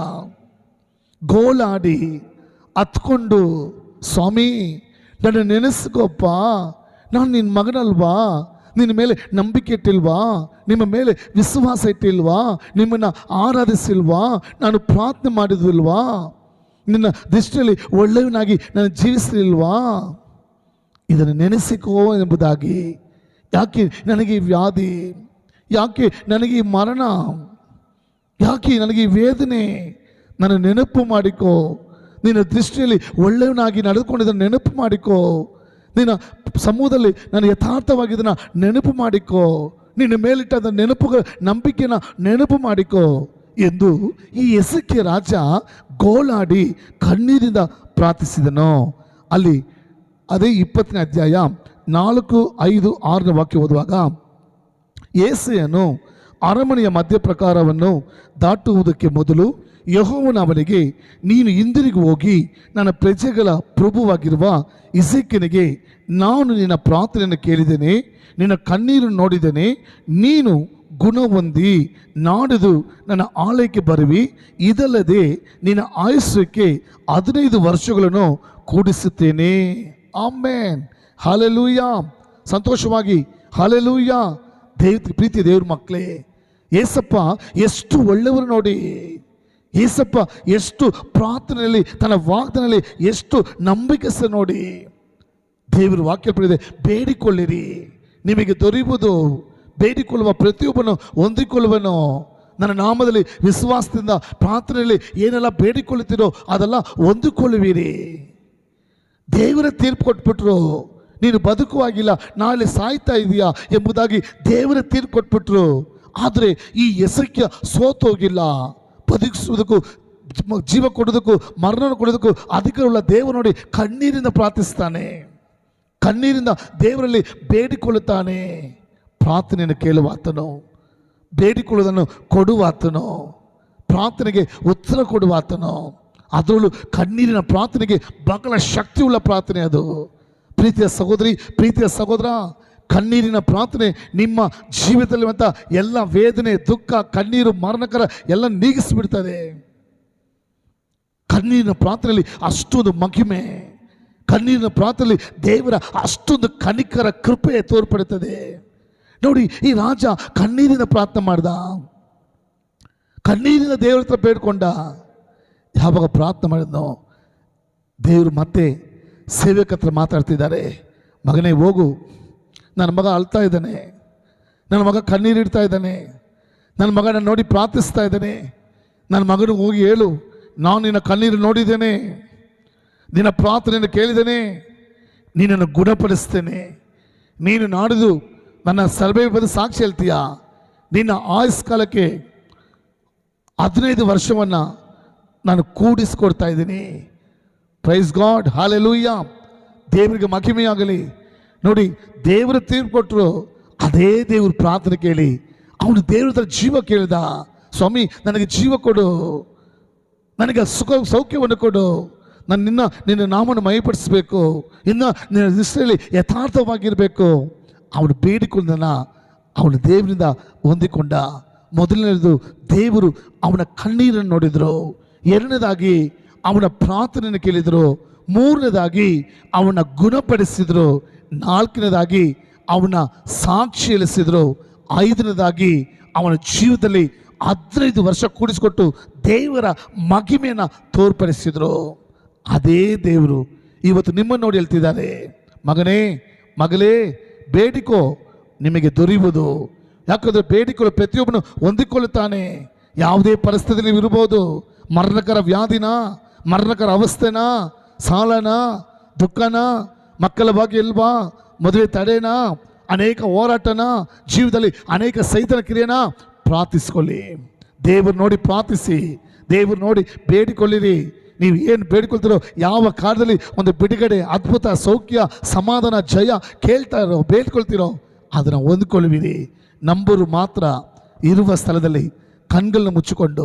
S1: ಗೋಳಾಡಿ ಹತ್ಕೊಂಡು, ಸ್ವಾಮಿ ನನ್ನ ನೆನೆಸ್ಕೋಪ್ಪ, ನಾನು ನಿನ್ನ ಮಗನಲ್ವಾ, ನಿನ್ನ ಮೇಲೆ ನಂಬಿಕೆ ಇಟ್ಟಿಲ್ವಾ, ನಿಮ್ಮ ಮೇಲೆ ವಿಶ್ವಾಸ ಇಟ್ಟಿಲ್ವಾ, ನಿಮ್ಮನ್ನು ಆರಾಧಿಸಿಲ್ವಾ, ನಾನು ಪ್ರಾರ್ಥನೆ ಮಾಡಿದ್ವಿಲ್ವಾ, ನಿನ್ನ ದೃಷ್ಟಿಯಲ್ಲಿ ಒಳ್ಳೆಯವನಾಗಿ ನಾನು ಜೀವಿಸಲಿಲ್ವಾ, ಇದನ್ನು ನೆನೆಸಿಕೋ ಎಂಬುದಾಗಿ. ಯಾಕೆ ನನಗೆ ಈ ವ್ಯಾಧಿ, ಯಾಕೆ ನನಗೆ ಈ ಮರಣ, ಯಾಕೆ ನನಗೆ ಈ ವೇದನೆ, ನನ್ನ ನೆನಪು ಮಾಡಿಕೋ, ನಿನ್ನ ದೃಷ್ಟಿಯಲ್ಲಿ ಒಳ್ಳೆಯವನಾಗಿ ನಡೆದುಕೊಂಡಿದ್ದನ್ನು ನೆನಪು ಮಾಡಿಕೋ, ನಿನ್ನ ಸಮೂಹದಲ್ಲಿ ನಾನು ಯಥಾರ್ಥವಾಗಿದ್ದನ್ನು ನೆನಪು ಮಾಡಿಕೋ, ನಿನ್ನ ಮೇಲಿಟ್ಟ ನೆನಪುಗಳ ನಂಬಿಕೆನ ನೆನಪು ಮಾಡಿಕೋ ಎಂದು ಈ ಹಿಸ್ಕೀಯ ರಾಜ ಗೋಳಾಡಿ ಕಣ್ಣೀರಿಂದ ಪ್ರಾರ್ಥಿಸಿದನು. ಅಲ್ಲಿ ಅದೇ 20ನೇ ಅಧ್ಯಾಯ 4, 5, 6ನೇ ವಾಕ್ಯ ಓದುವಾಗ, ಯೆಸೆಯನು ಅರಮನೆಯ ಮಧ್ಯಪ್ರಾಕಾರವನ್ನು ದಾಟುವುದಕ್ಕೆ ಮೊದಲು ಯೆಹೋವನು ಅವನಿಗೆ, ನೀನು ಹಿಂದಿರುಗಿ ಹೋಗಿ ನನ್ನ ಪ್ರಜೆಗಳ ಪ್ರಭುವಾಗಿರುವ ಹಿಸ್ಕೀಯನಿಗೆ, ನಾನು ನಿನ್ನ ಪ್ರಾರ್ಥನೆಯನ್ನು ಕೇಳಿದ್ದೇನೆ, ನಿನ್ನ ಕಣ್ಣೀರನ್ನು ನೋಡಿದ್ದೇನೆ, ನೀನು ಗುಣ ಹೊಂದಿ ನಾಡಿದು ನನ್ನ ಆಲಯಕ್ಕೆ ಬರುವಿ, ಇದಲ್ಲದೆ ನಿನ್ನ ಆಯುಷ್ಯಕ್ಕೆ 15 ವರ್ಷಗಳನ್ನು ಕೂಡಿಸುತ್ತೇನೆ. ಆಮೆನ್. ಹಲ್ಲೆಲೂಯಾ. ಸಂತೋಷವಾಗಿ ಹಲ್ಲೆಲೂಯಾ. ಪ್ರೀತಿ ದೇವ್ರ ಮಕ್ಕಳೇ, ಏಸಪ್ಪ ಎಷ್ಟು ಒಳ್ಳೆಯವರು ನೋಡಿ, ಏಸಪ್ಪ ಎಷ್ಟು ಪ್ರಾರ್ಥನೆಯಲ್ಲಿ ತನ್ನ ವಾಗ್ದಾನದಲ್ಲಿ ಎಷ್ಟು ನಂಬಿಕೆಸ ನೋಡಿ. ದೇವರು ವಾಕ್ಯ ಪಡೆದಿದೆ, ಬೇಡಿಕೊಳ್ಳಿರಿ ನಿಮಗೆ ದೊರೆಯುವುದು, ಬೇಡಿಕೊಳ್ಳುವ ಪ್ರತಿಯೊಬ್ಬನು ಹೊಂದಿಕೊಳ್ಳುವನು. ನನ್ನ ನಾಮದಲ್ಲಿ ವಿಶ್ವಾಸದಿಂದ ಪ್ರಾರ್ಥನೆಯಲ್ಲಿ ಏನೆಲ್ಲ ಬೇಡಿಕೊಳ್ಳುತ್ತೀರೋ ಅದೆಲ್ಲ ಹೊಂದಿಕೊಳ್ಳುವಿರಿ. ದೇವರ ತೀರ್ಪು ಕೊಟ್ಬಿಟ್ರು, ನೀನು ಬದುಕುವಾಗಿಲ್ಲ, ನಾಳೆ ಸಾಯ್ತಾ ಇದೆಯಾ ಎಂಬುದಾಗಿ ದೇವರ ತೀರ್ಪು ಕೊಟ್ಬಿಟ್ರು. ಆದರೆ ಈ ಹಿಸ್ಕೀಯ ಸೋತೋಗಿಲ್ಲ. ಬದುಕಿಸುವುದಕ್ಕೂ ಜೀವ ಕೊಡೋದಕ್ಕೂ ಮರಣ ಕೊಡೋದಕ್ಕೂ ಅಧಿಕಾರವುಳ್ಳ ದೇವರು ನೋಡಿ ಕಣ್ಣೀರಿಂದ ಪ್ರಾರ್ಥಿಸ್ತಾನೆ, ಕಣ್ಣೀರಿಂದ ದೇವರಲ್ಲಿ ಬೇಡಿಕೊಳ್ಳುತ್ತಾನೆ. ಪ್ರಾರ್ಥನೆಯನ್ನು ಕೇಳುವಾತನು, ಬೇಡಿಕೊಳ್ಳುವುದನ್ನು ಕೊಡುವಾತನು, ಪ್ರಾರ್ಥನೆಗೆ ಉತ್ತರ ಕೊಡುವಾತನು. ಅದರಲ್ಲೂ ಕಣ್ಣೀರಿನ ಪ್ರಾರ್ಥನೆಗೆ ಬಹಳ ಶಕ್ತಿಯುಳ್ಳ ಪ್ರಾರ್ಥನೆ ಅದು. ಪ್ರೀತಿಯ ಸಹೋದರಿ, ಪ್ರೀತಿಯ ಸಹೋದರ, ಕಣ್ಣೀರಿನ ಪ್ರಾರ್ಥನೆ ನಿಮ್ಮ ಜೀವಿತದಲ್ಲಿರುವಂಥ ಎಲ್ಲ ವೇದನೆ, ದುಃಖ, ಕಣ್ಣೀರು, ಮರಣಕರ ಎಲ್ಲ ನೀಗಿಸಿಬಿಡ್ತದೆ. ಕಣ್ಣೀರಿನ ಪ್ರಾರ್ಥನೆಯಲ್ಲಿ ಅಷ್ಟೊಂದು ಮಹಿಮೆ, ಕಣ್ಣೀರಿನ ಪ್ರಾರ್ಥನೆಯಲ್ಲಿ ದೇವರ ಅಷ್ಟೊಂದು ಕನಿಕರ ಕೃಪೆ ತೋರ್ಪಡುತ್ತದೆ. ನೋಡಿ, ಈ ರಾಜ ಕಣ್ಣೀರಿನ ಪ್ರಾರ್ಥನೆ ಮಾಡ್ದ. ಕಣ್ಣೀರಿನ ದೇವ್ರ ಹತ್ರ ಬೇಡ್ಕೊಂಡ. ಯಾವಾಗ ಪ್ರಾರ್ಥನೆ ಮಾಡಿದ್ನೋ ದೇವರು ಮತ್ತೆ ಸೇವಕ ಹತ್ರ ಮಾತಾಡ್ತಿದ್ದಾರೆ. ಮಗನೇ ಹೋಗು, ನನ್ನ ಮಗ ಅಳ್ತಾ ಇದ್ದಾನೆ, ನನ್ನ ಮಗ ಕಣ್ಣೀರಿಡ್ತಾ ಇದ್ದಾನೆ, ನನ್ನ ಮಗನ ನೋಡಿ ಪ್ರಾರ್ಥಿಸ್ತಾ ಇದ್ದಾನೆ. ನನ್ನ ಮಗನಿಗೆ ಹೋಗಿ ಹೇಳು, ನಾನು ನಿನ್ನ ಕಣ್ಣೀರು ನೋಡಿದ್ದೇನೆ, ನಿನ್ನ ಪ್ರಾರ್ಥನೆಯನ್ನು ಕೇಳಿದ್ದೇನೆ, ನೀನನ್ನು ಗುಣಪಡಿಸ್ತೇನೆ. ನೀನು ನಾಡಿದು ನನ್ನ ಸರ್ವೆ ಬಂದು ಸಾಕ್ಷಿ ಹೇಳ್ತೀಯ. ನಿನ್ನ ಆಯುಷ್ಕಾಲಕ್ಕೆ 15 ವರ್ಷವನ್ನು ನಾನು ಕೂಡಿಸ್ಕೊಡ್ತಾ ಇದ್ದೀನಿ. Praise God, hallelujah. ದೇವರಿಗೆ ಮಹಿಮೆಯಾಗಲಿ. ನೋಡಿ, ದೇವರು ತೀರ್ಪು ಕೊಟ್ಟರು, ಅದೇ ದೇವ್ರ ಪ್ರಾರ್ಥನೆ ಕೇಳಿ ಅವನು ದೇವ್ರ ಹತ್ರ ಜೀವ ಕೇಳಿದ. ಸ್ವಾಮಿ, ನನಗೆ ಜೀವ ಕೊಡು, ನನಗೆ ಸೌಖ್ಯವನ್ನು ಕೊಡು, ನಿನ್ನ ನಾಮವನ್ನು ಮಹಿಪಡಿಸಬೇಕು, ಇನ್ನು ನಿನ್ನ ದೃಷ್ಟಿಯಲ್ಲಿ ಯಥಾರ್ಥವಾಗಿರಬೇಕು. ಅವನು ಬೇಡಿಕೊಂಡನ, ಅವನು ದೇವರಿಂದ ಹೊಂದಿಕೊಂಡ. ಮೊದಲನೇದು ದೇವರು ಅವನ ಕಣ್ಣೀರನ್ನು ನೋಡಿದರು. ಎರಡನೇದಾಗಿ ಅವನ ಪ್ರಾರ್ಥನೆಯನ್ನು ಕೇಳಿದರು. ಮೂರನೇದಾಗಿ ಅವನ ಗುಣಪಡಿಸಿದರು. ನಾಲ್ಕನೇದಾಗಿ ಅವನ ಸಾಕ್ಷಿ ಹೇಳಿಸಿದರು. ಐದನೇದಾಗಿ ಅವನ ಜೀವದಲ್ಲಿ 15 ವರ್ಷ ಕೂಡಿಸಿಕೊಟ್ಟು ದೇವರ ಮಹಿಮೆಯನ್ನು ತೋರ್ಪಡಿಸಿದರು. ಅದೇ ದೇವರು ಇವತ್ತು ನಿಮ್ಮನ್ನು ನೋಡಿ ಹೇಳ್ತಿದ್ದಾರೆ, ಮಗನೇ ಮಗಳೇ, ಬೇಡಿಕೋ, ನಿಮಗೆ ದೊರೆಯುವುದು. ಯಾಕಂದರೆ ಬೇಡಿಕೊಳ್ಳೋ ಪ್ರತಿಯೊಬ್ಬನು ಹೊಂದಿಕೊಳ್ಳುತ್ತಾನೆ. ಯಾವುದೇ ಪರಿಸ್ಥಿತಿಯಲ್ಲಿ ಇರ್ಬೋದು, ಮರಣಕರ ವ್ಯಾಧಿನ, ಮರಣಕರ ಅವಸ್ಥೆನ, ಸಾಲನ, ದುಃಖನ, ಮಕ್ಕಳ ಭಾಗ್ಯ ಇಲ್ವಾ, ಮದುವೆ ತಡೆನ, ಅನೇಕ ಹೋರಾಟನ, ಜೀವದಲ್ಲಿ ಅನೇಕ ಸೈತನ ಕ್ರಿಯೆನ ಪ್ರಾರ್ಥಿಸ್ಕೊಳ್ಳಿ. ದೇವರು ನೋಡಿ ಪ್ರಾರ್ಥಿಸಿ, ದೇವರು ನೋಡಿ ಬೇಡಿಕೊಳ್ಳಿರಿ. ನೀವು ಏನು ಬೇಡಿಕೊಳ್ತಿರೋ, ಯಾವ ಕಾಲದಲ್ಲಿ ಒಂದು ಬಿಡುಗಡೆ, ಅದ್ಭುತ, ಸೌಖ್ಯ, ಸಮಾಧಾನ, ಜಯ ಕೇಳ್ತಾ ಇರೋ, ಬೇಡ್ಕೊಳ್ತಿರೋ ಅದನ್ನು ಹೊಂದ್ಕೊಳ್ಳುವಿರಿ. ನಂಬರು ಮಾತ್ರ ಇರುವ ಸ್ಥಳದಲ್ಲಿ ಕಣ್ಗಳನ್ನ ಮುಚ್ಚಿಕೊಂಡು,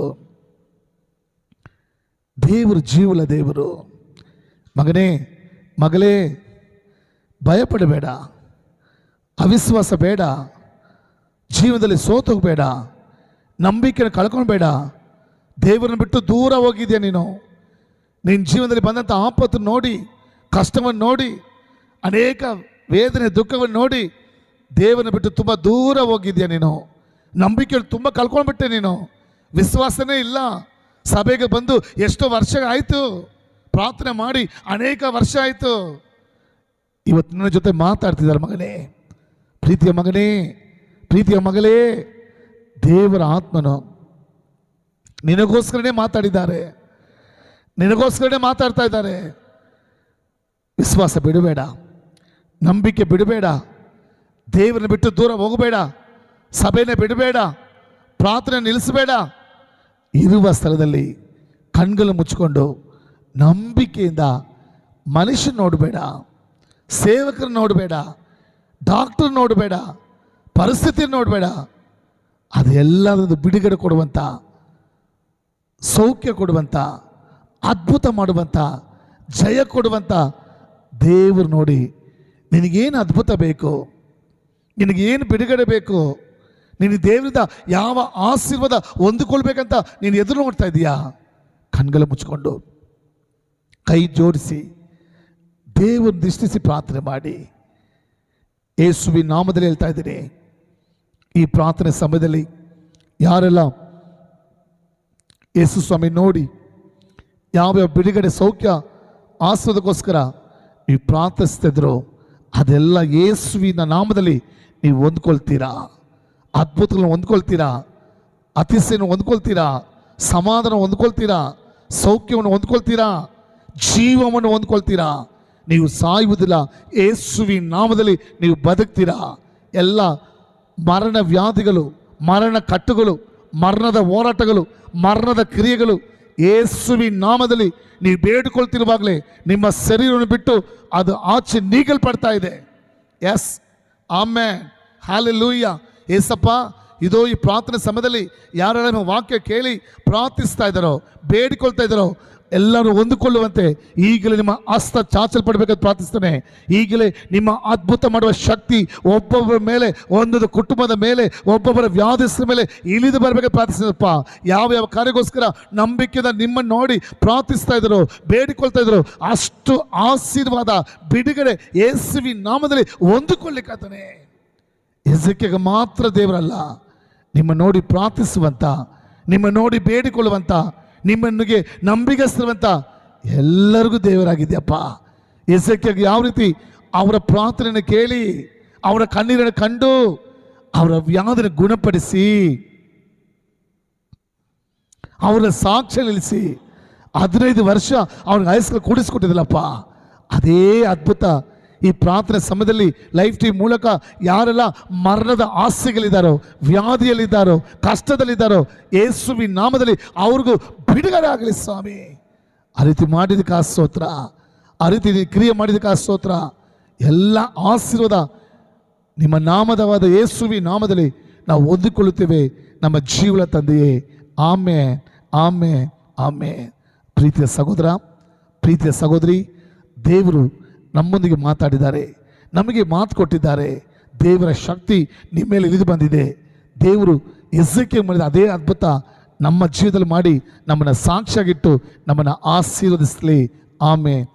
S1: ದೇವರು ಜೀವಲ ದೇವರು. ಮಗನೇ ಮಗಳೇ, ಭಯಪಡಬೇಡ, ಅವಿಶ್ವಾಸ ಬೇಡ, ಜೀವನದಲ್ಲಿ ಸೋತೋಗಬೇಡ, ನಂಬಿಕೆಯನ್ನು ಕಳ್ಕೊಳ್ಬೇಡ. ದೇವರನ್ನು ಬಿಟ್ಟು ದೂರ ಹೋಗಿದ್ಯಾ ನೀನು. ನಿನ್ನ ಜೀವನದಲ್ಲಿ ಬಂದಂಥ ಆಪತ್ತು ನೋಡಿ, ಕಷ್ಟವನ್ನು ನೋಡಿ, ಅನೇಕ ವೇದನೆ ದುಃಖವನ್ನು ನೋಡಿ ದೇವರನ್ನು ಬಿಟ್ಟು ತುಂಬ ದೂರ ಹೋಗಿದ್ಯಾ ನೀನು. ನಂಬಿಕೆಯನ್ನು ತುಂಬ ಕಳ್ಕೊಂಡ್ಬಿಟ್ಟೆ ನೀನು. ವಿಶ್ವಾಸನೇ ಇಲ್ಲ. ಸಭೆಗೆ ಬಂದು ಎಷ್ಟೋ ವರ್ಷ ಆಯಿತು, ಪ್ರಾರ್ಥನೆ ಮಾಡಿ ಅನೇಕ ವರ್ಷ ಆಯಿತು. ಇವತ್ತು ನನ್ನ ಜೊತೆ ಮಾತಾಡ್ತಿದ್ದಾರೆ ಮಗನೇ, ಪ್ರೀತಿಯ ಮಗನೇ, ಪ್ರೀತಿಯ ಮಗಳೇ, ದೇವರ ಆತ್ಮನು ನಿನಗೋಸ್ಕರನೇ ಮಾತಾಡಿದ್ದಾರೆ, ನಿನಗೋಸ್ಕರನೇ ಮಾತಾಡ್ತಾ ಇದ್ದಾರೆ. ವಿಶ್ವಾಸ ಬಿಡಬೇಡ, ನಂಬಿಕೆ ಬಿಡಬೇಡ, ದೇವರನ್ನ ಬಿಟ್ಟು ದೂರ ಹೋಗಬೇಡ, ಸಭೆನೇ ಬಿಡಬೇಡ, ಪ್ರಾರ್ಥನೆ ನಿಲ್ಲಿಸಬೇಡ. ಇರುವ ಸ್ಥಳದಲ್ಲಿ ಕಣ್ಗಳು ಮುಚ್ಚಿಕೊಂಡು ನಂಬಿಕೆಯಿಂದ ಮನುಷ್ಯನ ನೋಡಬೇಡ, ಸೇವಕರು ನೋಡಬೇಡ, ಡಾಕ್ಟರ್ ನೋಡಬೇಡ, ಪರಿಸ್ಥಿತಿ ನೋಡಬೇಡ. ಅದೆಲ್ಲದನ್ನು ಬಿಡುಗಡೆ ಕೊಡುವಂಥ, ಸೌಖ್ಯ ಕೊಡುವಂಥ, ಅದ್ಭುತ ಮಾಡುವಂಥ, ಜಯ ಕೊಡುವಂಥ ದೇವರು ನೋಡಿ. ನಿನಗೇನು ಅದ್ಭುತ ಬೇಕು, ನಿನಗೇನು ಬಿಡುಗಡೆ ಬೇಕು, ನೀನು ದೇವರಿಂದ ಯಾವ ಆಶೀರ್ವಾದ ಹೊಂದಿಕೊಳ್ಬೇಕಂತ ನೀನು ಎದುರು ನೋಡ್ತಾ ಇದೀಯಾ, ಕಣ್ಗಳು ಮುಚ್ಚಿಕೊಂಡು ಕೈ ಜೋಡಿಸಿ ದೇವರು ದೃಷ್ಟಿಸಿ ಪ್ರಾರ್ಥನೆ ಮಾಡಿ. ಯೇಸುವಿನ ನಾಮದಲ್ಲಿ ಹೇಳ್ತಾ ಇದ್ದೀನಿ, ಈ ಪ್ರಾರ್ಥನೆ ಸಮಯದಲ್ಲಿ ಯಾರೆಲ್ಲ ಯೇಸು ಸ್ವಾಮಿ ನೋಡಿ ಯಾವ್ಯಾವ ಬಿಡುಗಡೆ, ಸೌಖ್ಯ, ಆಶೀರ್ವಾದಕ್ಕೋಸ್ಕರ ನೀವು ಪ್ರಾರ್ಥಿಸ್ತಿದ್ರು, ಅದೆಲ್ಲ ಯೇಸುವಿನ ನಾಮದಲ್ಲಿ ನೀವು ಹೊಂದ್ಕೊಳ್ತೀರಾ. ಅದ್ಭುತಗಳನ್ನು ಹೊಂದ್ಕೊಳ್ತೀರಾ, ಅತಿಶಯವನ್ನು ಹೊಂದ್ಕೊಳ್ತೀರಾ, ಸಮಾಧಾನ ಹೊಂದ್ಕೊಳ್ತೀರಾ, ಸೌಖ್ಯವನ್ನು ಹೊಂದ್ಕೊಳ್ತೀರಾ, ಜೀವವನ್ನು ಹೊಂದ್ಕೊಳ್ತೀರಾ. ನೀವು ಸಾಯುವುದಿಲ್ಲ, ಯೇಸುವಿನ ನಾಮದಲ್ಲಿ ನೀವು ಬದುಕ್ತೀರಾ. ಎಲ್ಲ ಮರಣ ವ್ಯಾಧಿಗಳು, ಮರಣ ಕಟ್ಟುಗಳು, ಮರಣದ ಹೋರಾಟಗಳು, ಮರಣದ ಕ್ರಿಯೆಗಳು ಯೇಸುವಿನ ನಾಮದಲ್ಲಿ ನೀವು ಬೇಡಿಕೊಳ್ತಿರುವಾಗಲೇ ನಿಮ್ಮ ಶರೀರವನ್ನು ಬಿಟ್ಟು ಅದು ಆಚೆ ನೀಗಲ್ಪಡ್ತಾ ಇದೆ. S, amen, hallelujah. ಏಸಪ್ಪ, ಇದೋ ಈ ಪ್ರಾರ್ಥನೆ ಸಮಯದಲ್ಲಿ ಯಾರೆಲ್ಲ ನಿಮ್ಮ ವಾಕ್ಯ ಕೇಳಿ ಪ್ರಾರ್ಥಿಸ್ತಾ ಇದ್ದಾರೋ, ಬೇಡಿಕೊಳ್ತಾ ಇದ್ದಾರೋ ಎಲ್ಲರೂ ಹೊಂದಿಕೊಳ್ಳುವಂತೆ ಈಗಲೇ ನಿಮ್ಮ ಹಸ್ತ ಚಾಚಲ್ಪಡಬೇಕಂತ ಪ್ರಾರ್ಥಿಸ್ತೇನೆ. ಈಗಲೇ ನಿಮ್ಮ ಅದ್ಭುತ ಮಾಡುವ ಶಕ್ತಿ ಒಬ್ಬೊಬ್ಬರ ಮೇಲೆ, ಒಂದೊಂದು ಕುಟುಂಬದ ಮೇಲೆ, ಒಬ್ಬೊಬ್ಬರ ವ್ಯಾಧಿಸ್ರ ಮೇಲೆ ಇಳಿದು ಬರಬೇಕಂತ ಪ್ರಾರ್ಥಿಸ್ತೇನಪ್ಪ. ಯಾವ ಯಾವ ಕಾರ್ಯಕ್ಕೋಸ್ಕರ ನಂಬಿಕೆಯಿಂದ ನಿಮ್ಮನ್ನು ನೋಡಿ ಪ್ರಾರ್ಥಿಸ್ತಾ ಇದ್ರು, ಬೇಡಿಕೊಳ್ತಾ ಇದ್ರು, ಅಷ್ಟು ಆಶೀರ್ವಾದ, ಬಿಡುಗಡೆ ಯೇಸುವಿನ ನಾಮದಲ್ಲಿ ಹೊಂದಿಕೊಳ್ಳಿಕ್ಕಾಗ್ತಾನೆ. ಎಸೆಕೆಗೆ ಮಾತ್ರ ದೇವರಲ್ಲ, ನಿಮ್ಮ ನೋಡಿ ಪ್ರಾರ್ಥಿಸುವಂಥ ನಿಮ್ಮ ನೋಡಿ ಬೇಡಿಕೊಳ್ಳುವಂಥ, ನಿಮ್ಮನಿಗೆ ನಂಬಿಗಸ್ತಿರುವಂಥ ಎಲ್ಲರಿಗೂ ದೇವರಾಗಿದೆಯಪ್ಪ. ಎಸೆಕ್ಯಾಗೆ ಯಾವ ರೀತಿ ಅವರ ಪ್ರಾರ್ಥನೆಯನ್ನು ಕೇಳಿ ಅವರ ಕಣ್ಣೀರನ್ನು ಕಂಡು ಅವರ ವ್ಯಾಧಿನ ಗುಣಪಡಿಸಿ ಅವರ ಸಾಕ್ಷ್ಯ ನಿಲ್ಲಿಸಿ 15 ವರ್ಷ ಅವ್ರಿಗೆ ಹೈಸ್ಕೂಲ್ ಕೂಡಿಸ್ಕೊಟ್ಟಿದ್ದಲ್ಲಪ್ಪ. ಅದೇ ಅದ್ಭುತ ಈ ಪ್ರಾರ್ಥನೆ ಸಮಯದಲ್ಲಿ ಲೈಫ್ ಟೈಮ್ ಮೂಲಕ ಯಾರೆಲ್ಲ ಮರಣದ ಆಸೆಗಳಿದ್ದಾರೋ, ವ್ಯಾಧಿಯಲ್ಲಿದ್ದಾರೋ, ಕಷ್ಟದಲ್ಲಿದ್ದಾರೋ, ಯೇಸುವಿನ ನಾಮದಲ್ಲಿ ಅವ್ರಿಗೂ ಬಿಡುಗಡೆ ಆಗಲಿ ಸ್ವಾಮಿ. ಆ ರೀತಿ ಮಾಡಿದಕ್ಕೆ ಸ್ತೋತ್ರ, ಆ ರೀತಿ ಕ್ರಿಯೆ ಮಾಡಿದಕ್ಕೆ ಸ್ತೋತ್ರ. ಎಲ್ಲ ಆಶೀರ್ವಾದ ನಿಮ್ಮ ನಾಮದವಾದ ಯೇಸುವಿನ ನಾಮದಲ್ಲಿ ನಾವು ಹೊಂದಿಕೊಳ್ಳುತ್ತೇವೆ ನಮ್ಮ ಜೀವನ ತಂದೆಯೇ. ಆಮೇನ್, ಆಮೇನ್, ಆಮೇನ್. ಪ್ರೀತಿಯ ಸಹೋದರ, ಪ್ರೀತಿಯ ಸಹೋದರಿ, ದೇವರು ನಮ್ಮೊಂದಿಗೆ ಮಾತಾಡಿದ್ದಾರೆ, ನಮಗೆ ಮಾತು ಕೊಟ್ಟಿದ್ದಾರೆ. ದೇವರ ಶಕ್ತಿ ನಿಮ್ಮ ಮೇಲೆ ಇಳಿದು ಬಂದಿದೆ. ದೇವರು ಎಸೆಕ್ಯಾಗೆ ಮಾಡಿದ ಅದೇ ಅದ್ಭುತ ನಮ್ಮ ಜೀವನದಲ್ಲಿ ಮಾಡಿ ನಮ್ಮನ್ನು ಸಾಕ್ಷಿಯಾಗಿಟ್ಟು ನಮ್ಮನ್ನು ಆಶೀರ್ವದಿಸಲಿ. ಆಮೇನ್.